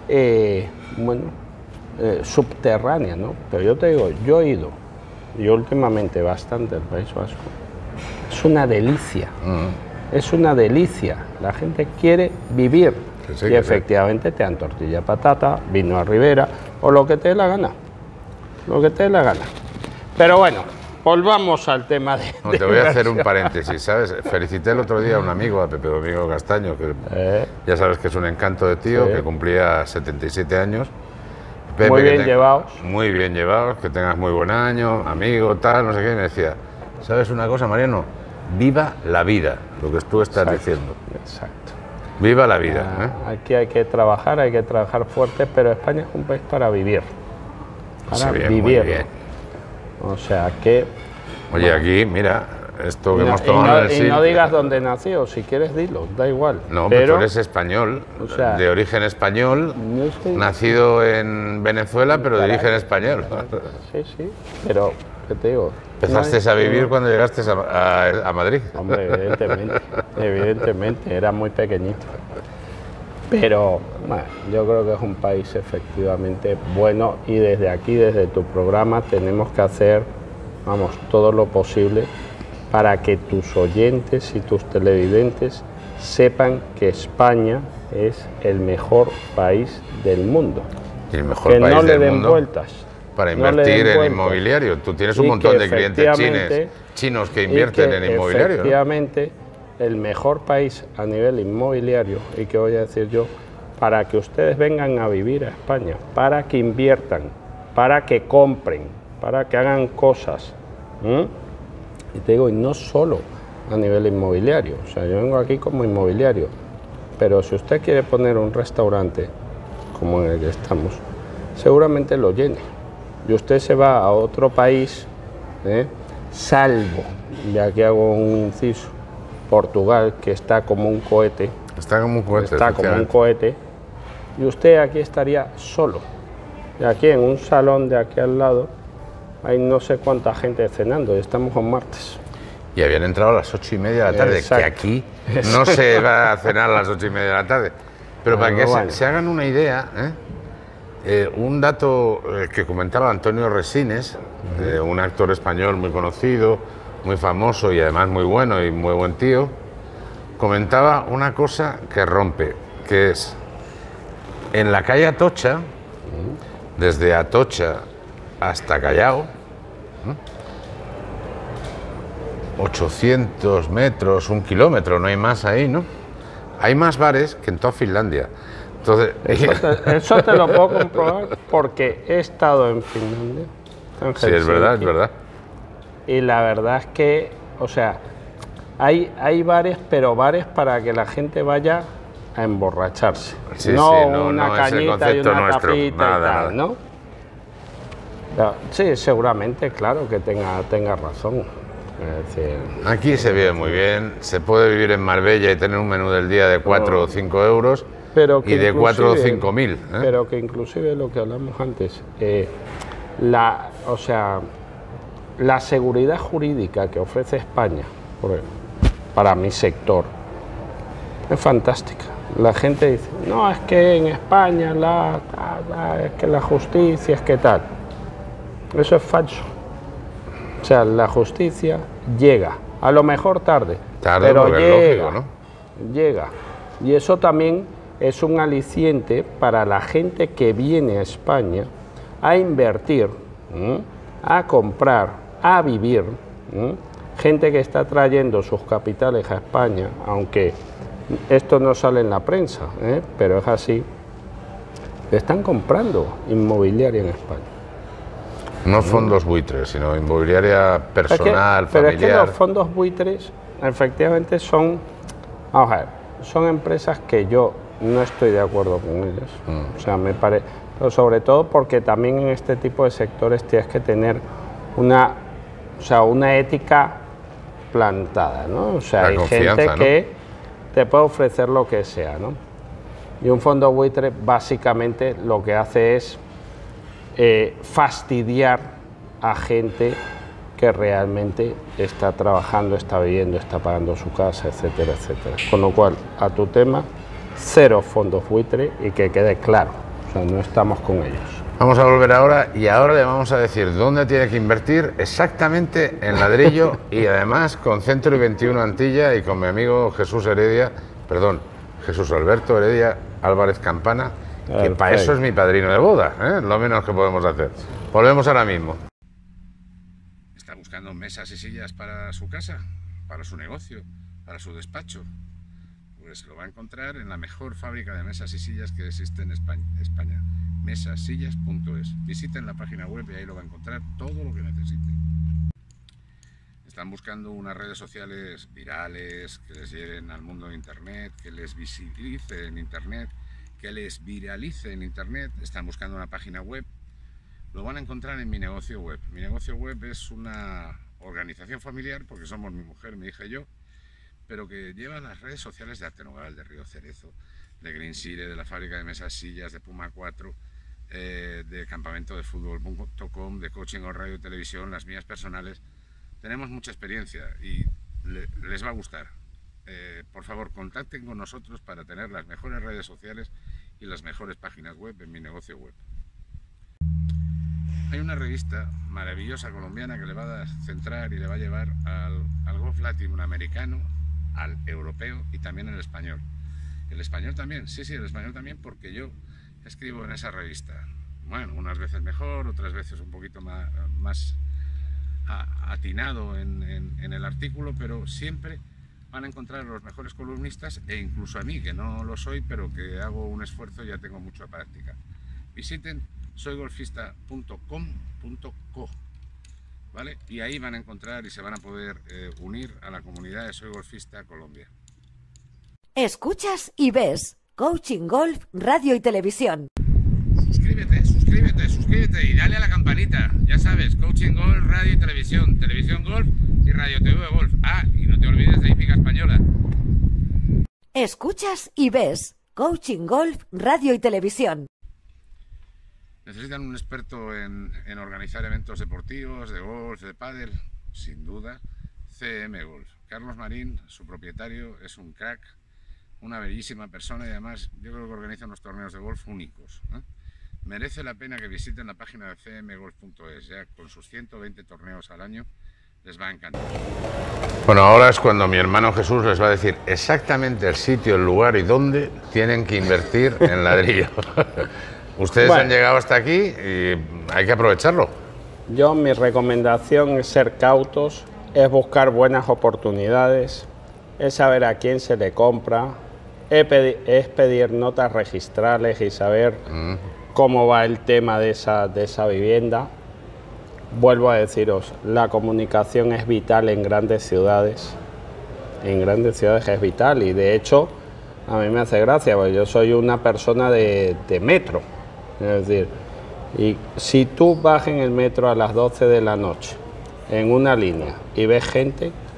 B: subterránea, ¿no? Pero yo te digo, yo he ido, y últimamente bastante al País Vasco. Es una delicia. Es una delicia. La gente quiere vivir. Sí, y efectivamente te dan tortilla de patata, vino a Ribera o lo que te dé la gana. Lo que te dé la gana. Pero bueno, volvamos al tema de...
A: No, te voy a hacer un paréntesis, ¿sabes? Felicité el otro día a un amigo, a Pepe Domingo Castaño, que ya sabes que es un encanto de tío, que cumplía 77 años. Pepe,
B: muy bien llevados.
A: Muy bien llevados, que tengas muy buen año, amigo, tal, no sé qué. Y me decía, ¿sabes una cosa, Mariano? Viva la vida, lo que tú estás diciendo.
B: Exacto.
A: Viva la vida.
B: Aquí hay que trabajar fuerte, pero España es un país para vivir. Para vivir. Muy bien. O sea que...
A: Oye, bueno, aquí, mira, esto que hemos tomado en el
B: SIL... Y no digas dónde nació, si quieres dilo, da igual.
A: No, pero tú eres español, o sea, de origen español, nacido en Venezuela, pero de origen español.
B: Sí, sí, pero, ¿qué te digo?
A: ¿Empezaste a vivir cuando llegaste a Madrid?
B: Hombre, evidentemente, era muy pequeñito. Pero bueno, yo creo que es un país efectivamente bueno y desde aquí, desde tu programa, tenemos que hacer, vamos, todo lo posible para que tus oyentes y tus televidentes sepan que España es el mejor país del mundo.
A: Y el mejor país
B: no le
A: del
B: den
A: mundo.
B: Vueltas.
A: Para invertir en inmobiliario. Tú tienes un montón de clientes chinos que invierten en inmobiliario.
B: Efectivamente, ¿no? El mejor país a nivel inmobiliario, y que voy a decir yo, para que ustedes vengan a vivir a España, para que inviertan, para que compren, para que hagan cosas. Y te digo, y no solo a nivel inmobiliario. O sea, yo vengo aquí como inmobiliario, pero si usted quiere poner un restaurante como en el que estamos, seguramente lo llene. Y usted se va a otro país, salvo, y aquí hago un inciso, Portugal, que está como un cohete.
A: Está como un cohete.
B: Está como un cohete. Y usted aquí estaría solo. Y aquí en un salón de aquí al lado hay no sé cuánta gente cenando, y estamos un martes.
A: Y habían entrado a las 8:30 de la tarde, que aquí no se va a cenar a las 8:30 de la tarde. Pero para que se hagan una idea, un dato que comentaba Antonio Resines, un actor español muy conocido, muy famoso y además muy bueno y muy buen tío, comentaba una cosa que rompe, que es en la calle Atocha, desde Atocha hasta Callao, 800 metros, 1 kilómetro, no hay más ahí, ¿no? Hay más bares que en toda Finlandia. Entonces,
B: eso te lo puedo comprobar porque he estado en Finlandia.
A: Sí, es verdad, es verdad.
B: Y la verdad es que, o sea, hay bares, pero bares para que la gente vaya a emborracharse.
A: Sí,
B: no,
A: sí, no,
B: una
A: no
B: cañita
A: es el
B: y una
A: nuestro,
B: tapita
A: nada,
B: y tal,
A: nada.
B: ¿no? Pero, sí, seguramente, claro que tenga razón. Es decir,
A: aquí se vive muy bien, se puede vivir en Marbella y tener un menú del día de 4 o 5 euros,
B: pero que
A: y de 4 o 5 mil.
B: Pero que inclusive lo que hablamos antes, o sea, la seguridad jurídica que ofrece España para mi sector es fantástica. La gente dice, no, es que en España es que la justicia es que tal. Eso es falso. O sea, la justicia llega, a lo mejor tarde, pero llega, es lógico, ¿no? Llega. Y eso también es un aliciente para la gente que viene a España a invertir, a comprar, a vivir. Gente que está trayendo sus capitales a España, aunque esto no sale en la prensa, pero es así, están comprando inmobiliaria en España.
A: No fondos buitres, sino inmobiliaria personal, familiar.
B: Pero es que los fondos buitres efectivamente son, vamos a ver, son empresas que yo no estoy de acuerdo con ellas. O sea, me parece, sobre todo porque también en este tipo de sectores tienes que tener una ética plantada, ¿no? O sea, hay gente, ¿no?, que te puede ofrecer lo que sea, ¿no? Y un fondo buitre básicamente lo que hace es fastidiar a gente que realmente está trabajando, está viviendo, está pagando su casa, etcétera, etcétera. Con lo cual, a tu tema, cero fondos buitre y que quede claro, o sea, no estamos con ellos.
A: Vamos a volver ahora y ahora le vamos a decir dónde tiene que invertir exactamente en ladrillo y además con Century 21 Antilla y con mi amigo Jesús Alberto Heredia Álvarez Campana, que para eso es mi padrino de boda, lo menos que podemos hacer. Volvemos ahora mismo.
C: ¿Está buscando mesas y sillas para su casa, para su negocio, para su despacho? Pues lo va a encontrar en la mejor fábrica de mesas y sillas que existe en España. Mesasillas.es. Visiten la página web y ahí lo va a encontrar todo lo que necesite. Están buscando unas redes sociales virales que les lleven al mundo de Internet, que les visibilice en Internet, que les viralice en Internet. Están buscando una página web. Lo van a encontrar en Mi Negocio Web. Mi Negocio Web es una organización familiar, porque somos mi mujer, mi hija y yo, pero que lleva las redes sociales de Arte Nogal, de Río Cerezo, de Green Sire, de la fábrica de mesas sillas, de Puma 4, de campamento de fútbol.com, de coaching o radio y televisión, las mías personales. Tenemos mucha experiencia y les va a gustar. Por favor, contacten con nosotros para tener las mejores redes sociales y las mejores páginas web en Mi Negocio Web. Hay una revista maravillosa colombiana que le va a centrar y le va a llevar al golf latinoamericano, al europeo y también al español. El español también, sí, el español también, porque yo escribo en esa revista. Bueno, unas veces mejor, otras veces un poquito más atinado en el artículo, pero siempre van a encontrar a los mejores columnistas e incluso a mí, que no lo soy, pero que hago un esfuerzo y ya tengo mucha práctica. Visiten soygolfista.com.co, ¿vale? Y ahí van a encontrar y se van a poder unir a la comunidad de Soy Golfista Colombia.
D: Escuchas y ves Coaching Golf, Radio y Televisión.
C: Suscríbete y dale a la campanita. Ya sabes, Coaching Golf, Radio y Televisión, Televisión Golf y Radio TV Golf. Ah, y no te olvides de Hípica Española.
D: Escuchas y ves Coaching Golf, Radio y Televisión.
C: ¿Necesitan un experto en organizar eventos deportivos, de golf, de pádel? Sin duda, CM Golf. Carlos Marín, su propietario, es un crack, una bellísima persona y además yo creo que organiza unos torneos de golf únicos, ¿eh? Merece la pena que visiten la página de cmgolf.es, ya con sus 120 torneos al año les va a encantar.
A: Bueno, ahora es cuando mi hermano Jesús les va a decir exactamente el sitio, el lugar y dónde tienen que invertir en ladrillo. Ustedes han llegado hasta aquí y hay que aprovecharlo.
B: Mi recomendación es ser cautos, es buscar buenas oportunidades, es saber a quién se le compra, es pedir notas registrales y saber cómo va el tema de esa vivienda. Vuelvo a deciros, la comunicación es vital en grandes ciudades. En grandes ciudades es vital y de hecho a mí me hace gracia, porque yo soy una persona de metro. Es decir, y si tú vas en el metro a las 12 de la noche en una línea y ves gente,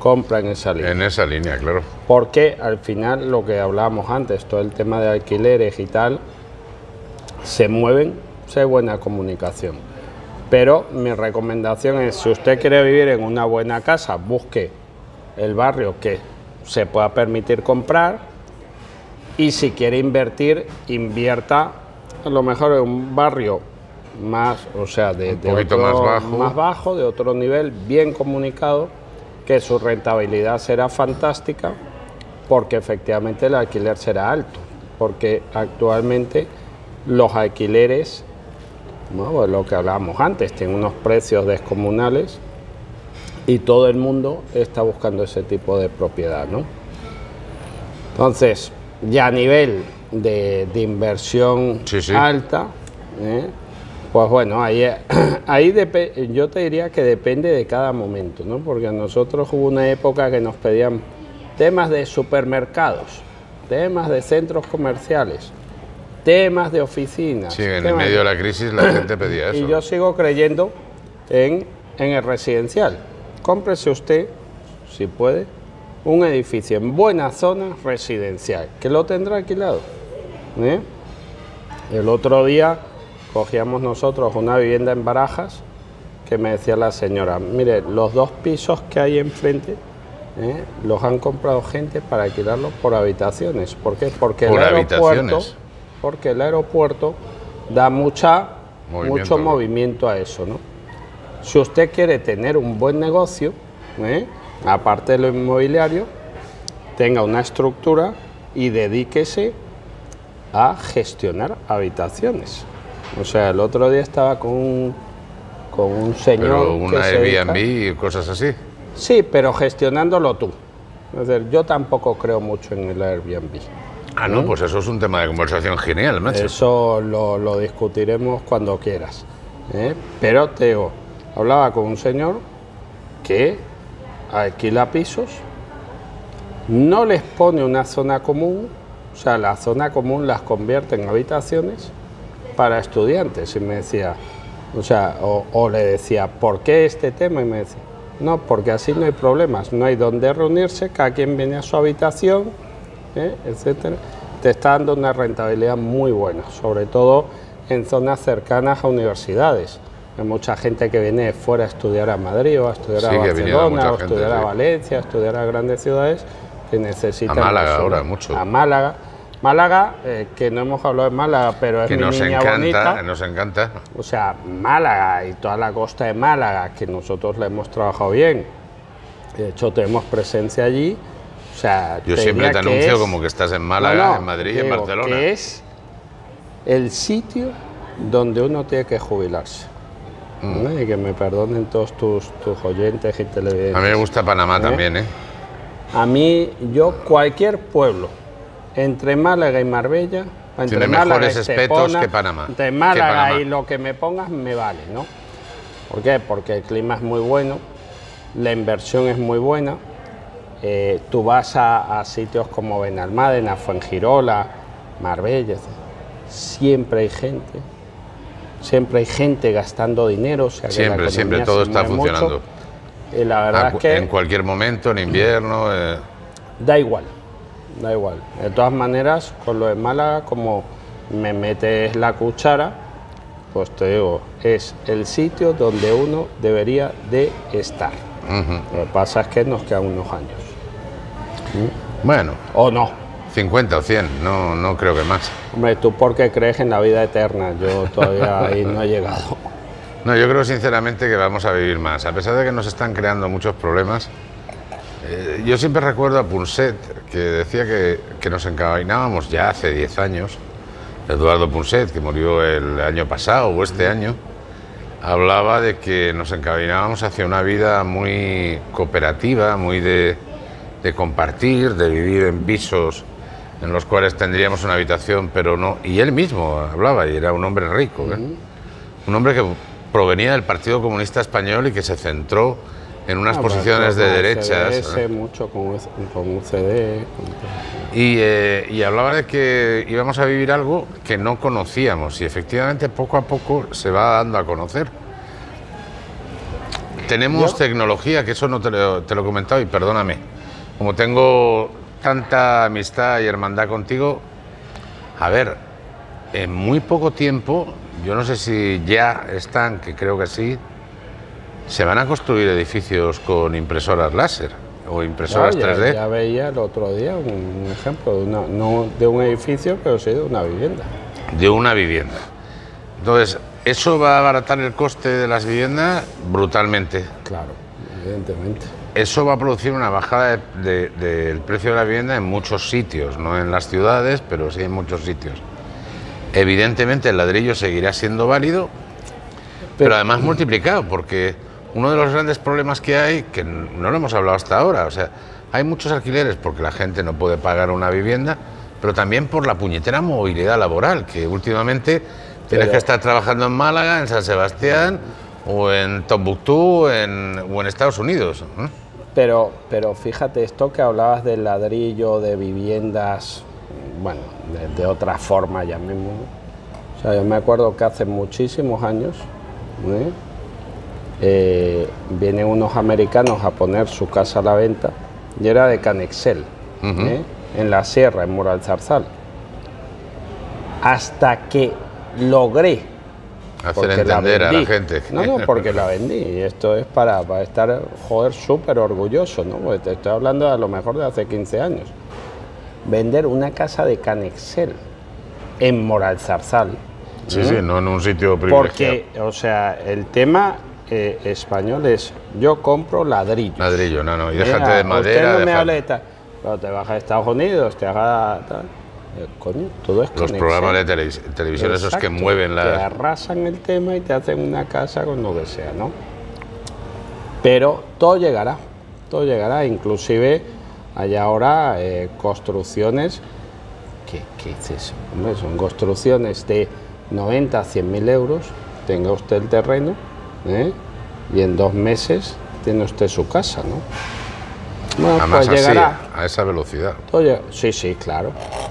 B: compra en esa línea.
A: En esa línea, claro.
B: Porque al final, lo que hablábamos antes, todo el tema de alquileres y tal, se mueven, si hay buena comunicación. Pero mi recomendación es, si usted quiere vivir en una buena casa, busque el barrio que se pueda permitir comprar, y si quiere invertir, invierta a lo mejor en un barrio más, o sea, de
A: poquito
B: otro,
A: más bajo,
B: de otro nivel, bien comunicado, que su rentabilidad será fantástica, porque efectivamente el alquiler será alto, porque actualmente los alquileres, ¿no?, lo que hablábamos antes, tienen unos precios descomunales y todo el mundo está buscando ese tipo de propiedad, ¿no? Entonces, ya a nivel de inversión alta, pues bueno, ahí yo te diría que depende de cada momento, ¿no? Porque a nosotros hubo una época que nos pedían temas de supermercados, temas de centros comerciales, temas de oficinas.
A: Sí, en el medio de la crisis la gente pedía eso.
B: Y yo sigo creyendo en el residencial. Cómprese usted, si puede, un edificio en buena zona residencial, que lo tendrá alquilado. El otro día cogíamos nosotros una vivienda en Barajas, que me decía la señora, mire, los 2 pisos que hay enfrente, los han comprado gente para alquilarlos por habitaciones. ¿Por qué? Porque el aeropuerto da mucho movimiento a eso, ¿no? Si usted quiere tener un buen negocio, aparte de lo inmobiliario, tenga una estructura y dedíquese a gestionar habitaciones. O sea, el otro día estaba con un señor...
A: Pero una Airbnb y cosas así.
B: Sí, pero gestionándolo tú. Es decir, yo tampoco creo mucho en el Airbnb.
A: Ah, no, pues eso es un tema de conversación genial, macho.
B: Eso lo discutiremos cuando quieras. Pero te digo, hablaba con un señor que alquila pisos, no les pone una zona común, o sea, la zona común las convierte en habitaciones para estudiantes. Y me decía, o sea, o le decía, ¿por qué este tema? Y me decía, no, porque así no hay problemas, no hay donde reunirse, cada quien viene a su habitación, etcétera. Te está dando una rentabilidad muy buena, sobre todo en zonas cercanas a universidades. Hay mucha gente que viene de fuera a estudiar a Madrid o a estudiar a Barcelona o a estudiar a Valencia, a estudiar a grandes ciudades que necesitan...
A: A Málaga ahora mucho.
B: A Málaga. Málaga, que no hemos hablado de Málaga, pero es mi niña bonita.
A: Nos encanta.
B: O sea, Málaga y toda la costa de Málaga, que nosotros la hemos trabajado bien. De hecho, tenemos presencia allí. O sea,
A: yo siempre te anuncio como que estás en Málaga, en Madrid y en Barcelona.
B: Que es el sitio donde uno tiene que jubilarse. Y que me perdonen todos tus oyentes y televidentes.
A: A mí me gusta Panamá también,
B: A mí, cualquier pueblo, entre Málaga y Marbella,
A: tiene mejores espetos que Panamá.
B: Entre Málaga y lo que me pongas me vale, ¿no? ¿Por qué? Porque el clima es muy bueno, la inversión es muy buena. Tú vas a sitios como Benalmádena, Fuengirola, Marbella, siempre hay gente. Siempre hay gente gastando dinero. O sea, que
A: siempre todo está funcionando.
B: Y la verdad es que...
A: En cualquier momento, en invierno...
B: Da igual. De todas maneras, con lo de Málaga, como me metes la cuchara, pues te digo, es el sitio donde uno debería de estar. Lo que pasa es que nos quedan unos años.
A: Bueno.
B: O no.
A: 50 o 100, no creo que más.
B: Hombre, ¿tú por qué crees en la vida eterna? Yo todavía ahí no he llegado.
A: No, yo creo sinceramente que vamos a vivir más. A pesar de que nos están creando muchos problemas, yo siempre recuerdo a Punset, que decía que nos encaminábamos ya hace 10 años. Eduardo Punset, que murió el año pasado o este año, hablaba de que nos encaminábamos hacia una vida muy cooperativa, muy de compartir, de vivir en pisos en los cuales tendríamos una habitación, pero no... Y él mismo hablaba, y era un hombre rico, un hombre que provenía del Partido Comunista Español y que se centró en unas posiciones de derechas.
B: Mucho con UCD.
A: Y hablaba de que íbamos a vivir algo que no conocíamos, y efectivamente poco a poco se va dando a conocer. tenemos tecnología, que eso no te lo he comentado y perdóname. Como tengo tanta amistad y hermandad contigo, a ver, en muy poco tiempo, yo no sé si ya están, que creo que sí, se van a construir edificios con impresoras láser o impresoras 3D.
B: Ya veía el otro día un ejemplo, no de un edificio, pero sí de una vivienda.
A: De una vivienda. Entonces, eso va a abaratar el coste de las viviendas brutalmente.
B: Claro, evidentemente.
A: Eso va a producir una bajada del precio de la vivienda en muchos sitios, no en las ciudades, pero sí en muchos sitios. Evidentemente el ladrillo seguirá siendo válido, pero además multiplicado, porque uno de los grandes problemas que hay, que no lo hemos hablado hasta ahora, o sea, hay muchos alquileres porque la gente no puede pagar una vivienda, pero también por la puñetera movilidad laboral, que últimamente tienes que estar trabajando en Málaga, en San Sebastián, o en Tombuctú, o en Estados Unidos.
B: Pero fíjate, esto que hablabas del ladrillo, de viviendas, bueno, de otra forma ya mismo. O sea, yo me acuerdo que hace muchísimos años vienen unos americanos a poner su casa a la venta y era de Canexel, en la sierra, en Moralzarzal. Hasta que logré
A: hacer entender a la gente.
B: No, porque la vendí. Y esto es para estar, joder, súper orgulloso, ¿no? Porque te estoy hablando a lo mejor de hace 15 años. Vender una casa de Canexel en Moralzarzal.
A: Sí, sí, no en un sitio privilegiado.
B: Porque, o sea, el tema español es, yo compro ladrillo.
A: Ladrillo, no, y déjate de madera.
B: Usted no me hable de tal. Pero te vas a Estados Unidos, te haga tal. Coño, todo es
A: los programas de televisión. Exacto, esos que mueven la...
B: Te arrasan el tema y te hacen una casa con lo que sea, ¿no? Pero todo llegará, inclusive hay ahora construcciones que dices, hombre, son construcciones de 90 a 100.000 euros, tenga usted el terreno, y en 2 meses tiene usted su casa, ¿no? Bueno,
A: además
B: pues llegará.
A: Así, a esa velocidad.
B: Sí, claro.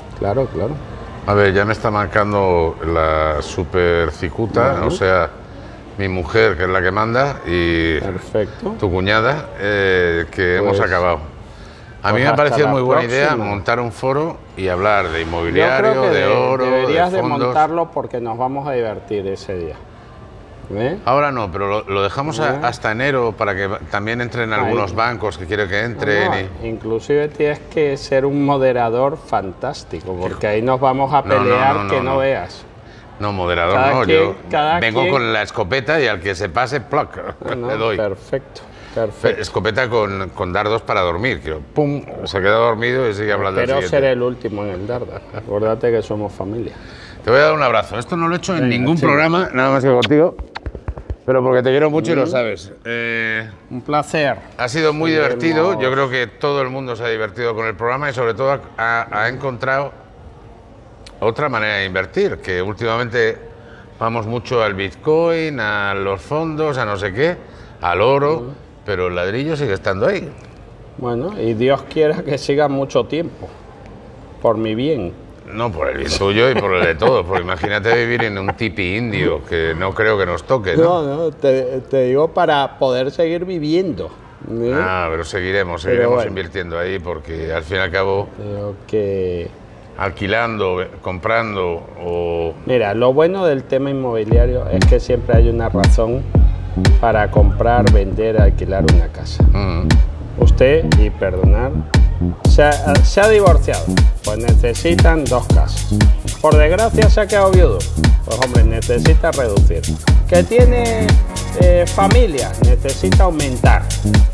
A: A ver, ya me está marcando la super cicuta, o sea, mi mujer, que es la que manda, y tu cuñada, que hemos acabado. A mí me ha parecido muy buena idea montar un foro y hablar de inmobiliario,
B: yo creo que
A: de oro,
B: deberías
A: de fondos.
B: de montarlo porque nos vamos a divertir ese día.
A: Ahora no, pero lo dejamos hasta enero para que también entren algunos bancos que quiero que entren.
B: Inclusive tienes que ser un moderador fantástico, porque ahí nos vamos a pelear no veas.
A: No, moderador yo vengo con la escopeta y al que se pase, ¡ploc! Le doy.
B: Perfecto.
A: Escopeta con dardos para dormir, que pum, se queda dormido y sigue hablando.
B: Pero seré el último en el dardo. Acuérdate que somos familia.
A: Te voy a dar un abrazo. Esto no lo he hecho en ningún programa, nada más que contigo. Pero porque te quiero mucho y lo sabes.
B: Un placer.
A: Ha sido muy divertido. Yo creo que todo el mundo se ha divertido con el programa y sobre todo ha encontrado otra manera de invertir, que últimamente vamos mucho al Bitcoin, a los fondos, a no sé qué, al oro, pero el ladrillo sigue estando ahí.
B: Bueno, y Dios quiera que siga mucho tiempo, por mi bien.
A: No, por el bien tuyo y por el de todos, porque imagínate vivir en un tipi indio, que no creo que nos toque, ¿no?
B: No, te digo para poder seguir viviendo.
A: Pero seguiremos invirtiendo ahí, porque al fin y al cabo,
B: creo que
A: alquilando, comprando o...
B: Mira, lo bueno del tema inmobiliario es que siempre hay una razón para comprar, vender, alquilar una casa. Usted, y perdonar, se ha divorciado, pues necesitan 2 casas. Por desgracia se ha quedado viudo, pues hombre, necesita reducir. Que tiene familia, necesita aumentar.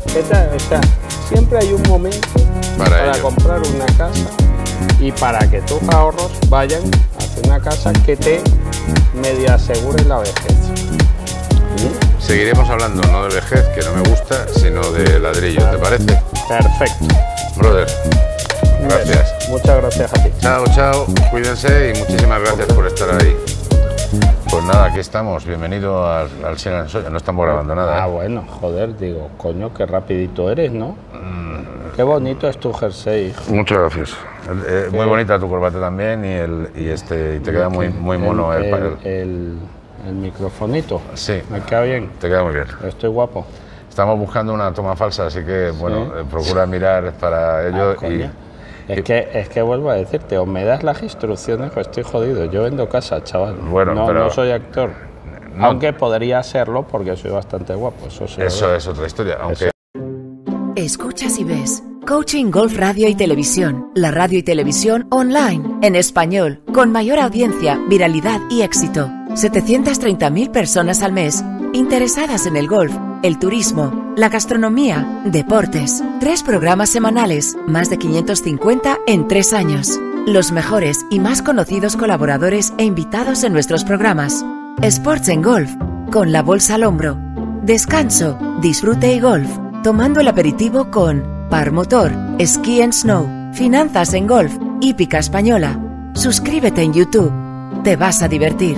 B: Siempre hay un momento para comprar una casa y para que tus ahorros vayan hacia una casa que te medio asegure la vejez.
A: Seguiremos hablando no de vejez, que no me gusta, sino de ladrillo, ¿te parece?
B: Perfecto.
A: Brother, gracias.
B: Muchas gracias a ti.
A: Chao, cuídense y muchísimas gracias por estar ahí. Pues nada, aquí estamos, bienvenido al Sin Soya, no estamos grabando nada.
B: Bueno, joder, digo, coño, qué rapidito eres, ¿no? Qué bonito es tu jersey, hijo.
A: Muchas gracias. Muy bonita tu corbata también y te queda muy mono
B: el microfonito.
A: Sí.
B: Me queda bien.
A: Te queda muy bien.
B: Estoy guapo.
A: estamos buscando una toma falsa, así que, bueno, procura mirar para ello.
B: Es que vuelvo a decirte, o me das las instrucciones o estoy jodido. Yo vendo casa, chaval.
A: Bueno, pero
B: no soy actor. No. Aunque podría serlo porque soy bastante guapo. Eso
A: es otra historia. Aunque...
D: Escuchas y ves. Coaching Golf Radio y Televisión. La radio y televisión online, en español, con mayor audiencia, viralidad y éxito. 730.000 personas al mes interesadas en el golf, el turismo, la gastronomía, deportes. 3 programas semanales, más de 550 en 3 años. Los mejores y más conocidos colaboradores e invitados en nuestros programas. Sports en Golf, con la bolsa al hombro. Descanso, disfrute y golf, tomando el aperitivo con Par Motor, Ski and Snow, Finanzas en Golf, Hípica Española. Suscríbete en YouTube. Te vas a divertir.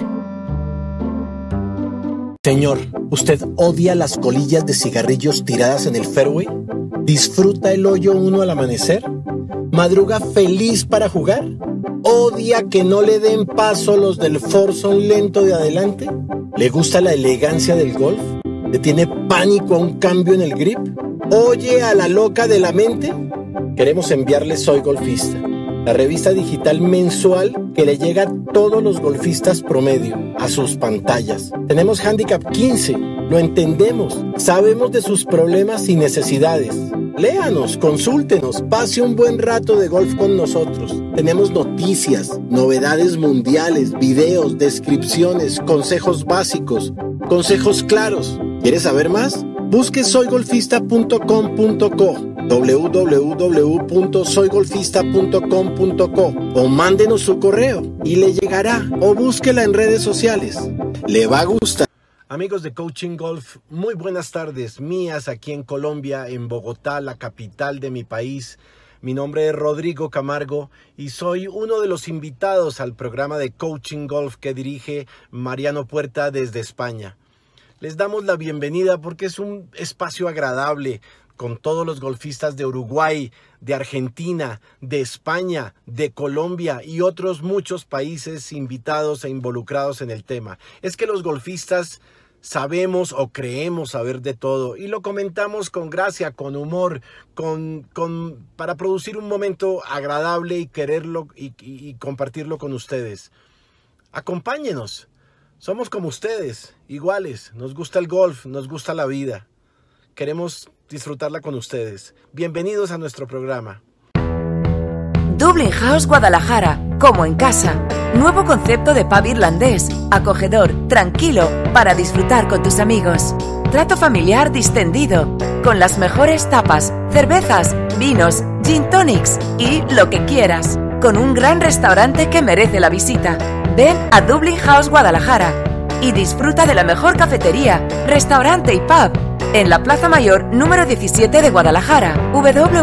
L: Señor, ¿usted odia las colillas de cigarrillos tiradas en el fairway? ¿Disfruta el hoyo 1 al amanecer? ¿Madruga feliz para jugar? ¿Odia que no le den paso los del foursome lento de adelante? ¿Le gusta la elegancia del golf? ¿Le tiene pánico a un cambio en el grip? ¿Oye a la loca de la mente? Queremos enviarle Soy Golfista, la revista digital mensual que le llega a todos los golfistas promedio, a sus pantallas. Tenemos Handicap 15, lo entendemos, sabemos de sus problemas y necesidades. Léanos, consúltenos, pase un buen rato de golf con nosotros. Tenemos noticias, novedades mundiales, videos, descripciones, consejos básicos, consejos claros. ¿Quieres saber más? Busque soygolfista.com.co, www.soygolfista.com.co o mándenos su correo y le llegará, o búsquela en redes sociales. Le va a gustar. Amigos de Coaching Golf, muy buenas tardes mías aquí en Colombia, en Bogotá, la capital de mi país. Mi nombre es Rodrigo Camargo y soy uno de los invitados al programa de Coaching Golf que dirige Mariano Puerta desde España. Les damos la bienvenida porque es un espacio agradable con todos los golfistas de Uruguay, de Argentina, de España, de Colombia y otros muchos países invitados e involucrados en el tema. Es que los golfistas sabemos o creemos saber de todo y lo comentamos con gracia, con humor, para producir un momento agradable y quererlo y compartirlo con ustedes. Acompáñenos. Somos como ustedes, iguales, nos gusta el golf, nos gusta la vida. Queremos disfrutarla con ustedes. Bienvenidos a nuestro programa.
D: Dublin House Guadalajara, como en casa. Nuevo concepto de pub irlandés, acogedor, tranquilo, para disfrutar con tus amigos. Trato familiar distendido, con las mejores tapas, cervezas, vinos, gin tonics y lo que quieras. Con un gran restaurante que merece la visita. Ven a Dublin House Guadalajara y disfruta de la mejor cafetería, restaurante y pub en la Plaza Mayor número 17 de Guadalajara,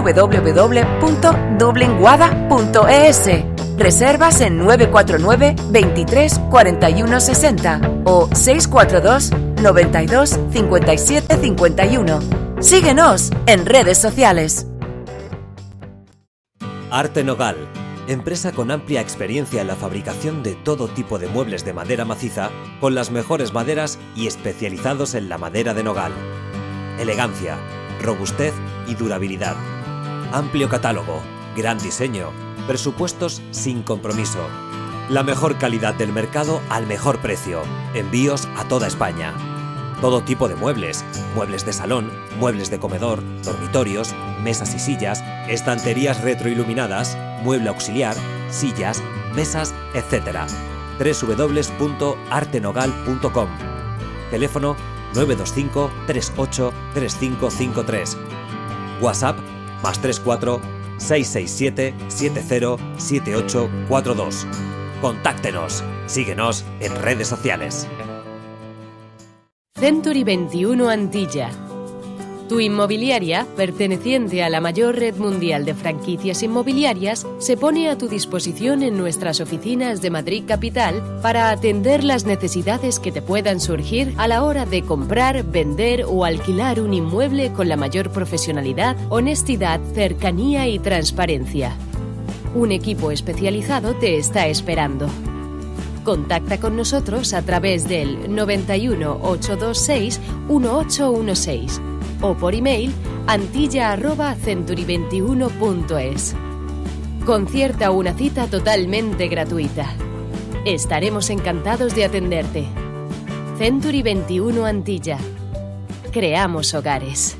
D: www.dublinguada.es. Reservas en 949 23 41 60 o 642 92 57 51. Síguenos en redes sociales.
H: Arte Nogal, empresa con amplia experiencia en la fabricación de todo tipo de muebles de madera maciza, con las mejores maderas y especializados en la madera de nogal. Elegancia, robustez y durabilidad. Amplio catálogo, gran diseño, presupuestos sin compromiso. La mejor calidad del mercado al mejor precio. Envíos a toda España. Todo tipo de muebles, muebles de salón, muebles de comedor, dormitorios, mesas y sillas, estanterías retroiluminadas, mueble auxiliar, sillas, mesas, etc. www.artenogal.com. Teléfono 925 38 3553. WhatsApp +34 667 70 7842. Contáctenos. Síguenos en redes sociales.
K: Century 21 Antilla. Tu inmobiliaria, perteneciente a la mayor red mundial de franquicias inmobiliarias, se pone a tu disposición en nuestras oficinas de Madrid Capital para atender las necesidades que te puedan surgir a la hora de comprar, vender o alquilar un inmueble con la mayor profesionalidad, honestidad, cercanía y transparencia. Un equipo especializado te está esperando. Contacta con nosotros a través del 91 826 1816 o por email antilla@century21.es. Concierta una cita totalmente gratuita. Estaremos encantados de atenderte. Century 21 Antilla. Creamos hogares.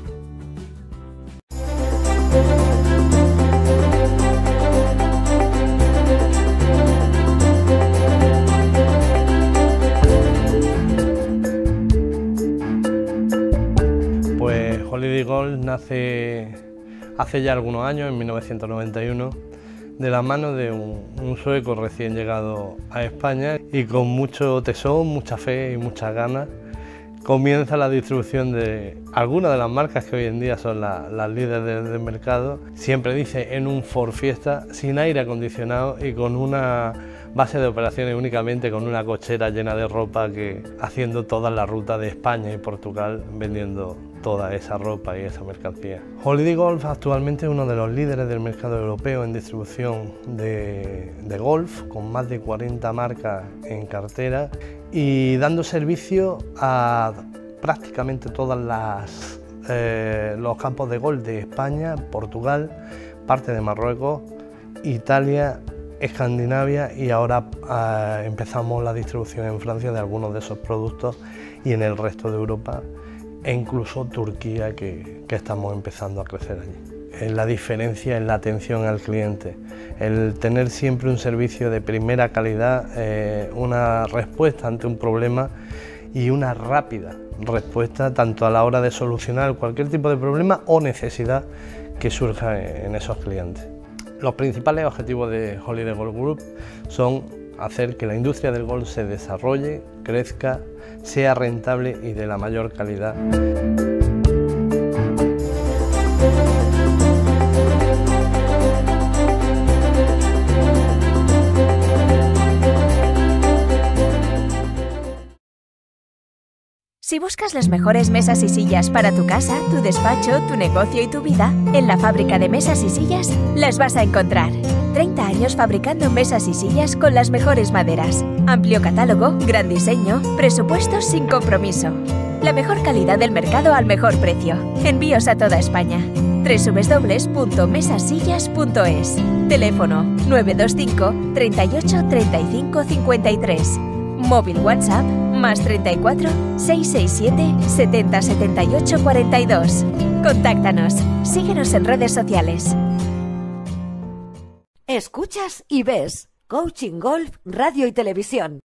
E: Pues Holiday Golf nace hace ya algunos años, en 1991, de la mano de un sueco recién llegado a España y con mucho tesón, mucha fe y muchas ganas comienza la distribución de algunas de las marcas que hoy en día son las líderes del mercado. Siempre dice en un Ford Fiesta, sin aire acondicionado y con una base de operaciones únicamente con una cochera llena de ropa, que haciendo toda la ruta de España y Portugal vendiendo toda esa ropa y esa mercancía. Holiday Golf actualmente es uno de los líderes del mercado europeo en distribución de golf, con más de 40 marcas en cartera y dando servicio a prácticamente todos los campos de golf de España, Portugal, parte de Marruecos, Italia, Escandinavia, y ahora empezamos la distribución en Francia de algunos de esos productos y en el resto de Europa e incluso Turquía, que estamos empezando a crecer allí. La diferencia es la atención al cliente, el tener siempre un servicio de primera calidad, una respuesta ante un problema y una rápida respuesta tanto a la hora de solucionar cualquier tipo de problema o necesidad que surja en esos clientes. Los principales objetivos de Holiday Golf Group son hacer que la industria del golf se desarrolle, crezca, sea rentable y de la mayor calidad.
J: Si buscas las mejores mesas y sillas para tu casa, tu despacho, tu negocio y tu vida, en la Fábrica de Mesas y Sillas las vas a encontrar. 30 años fabricando mesas y sillas con las mejores maderas. Amplio catálogo, gran diseño, presupuestos sin compromiso. La mejor calidad del mercado al mejor precio. Envíos a toda España. www.mesasillas.es. Teléfono 925 38 35 53. Móvil WhatsApp +34 667 70 78 42. Contáctanos. Síguenos en redes sociales.
D: Escuchas y ves Coaching Golf Radio y Televisión.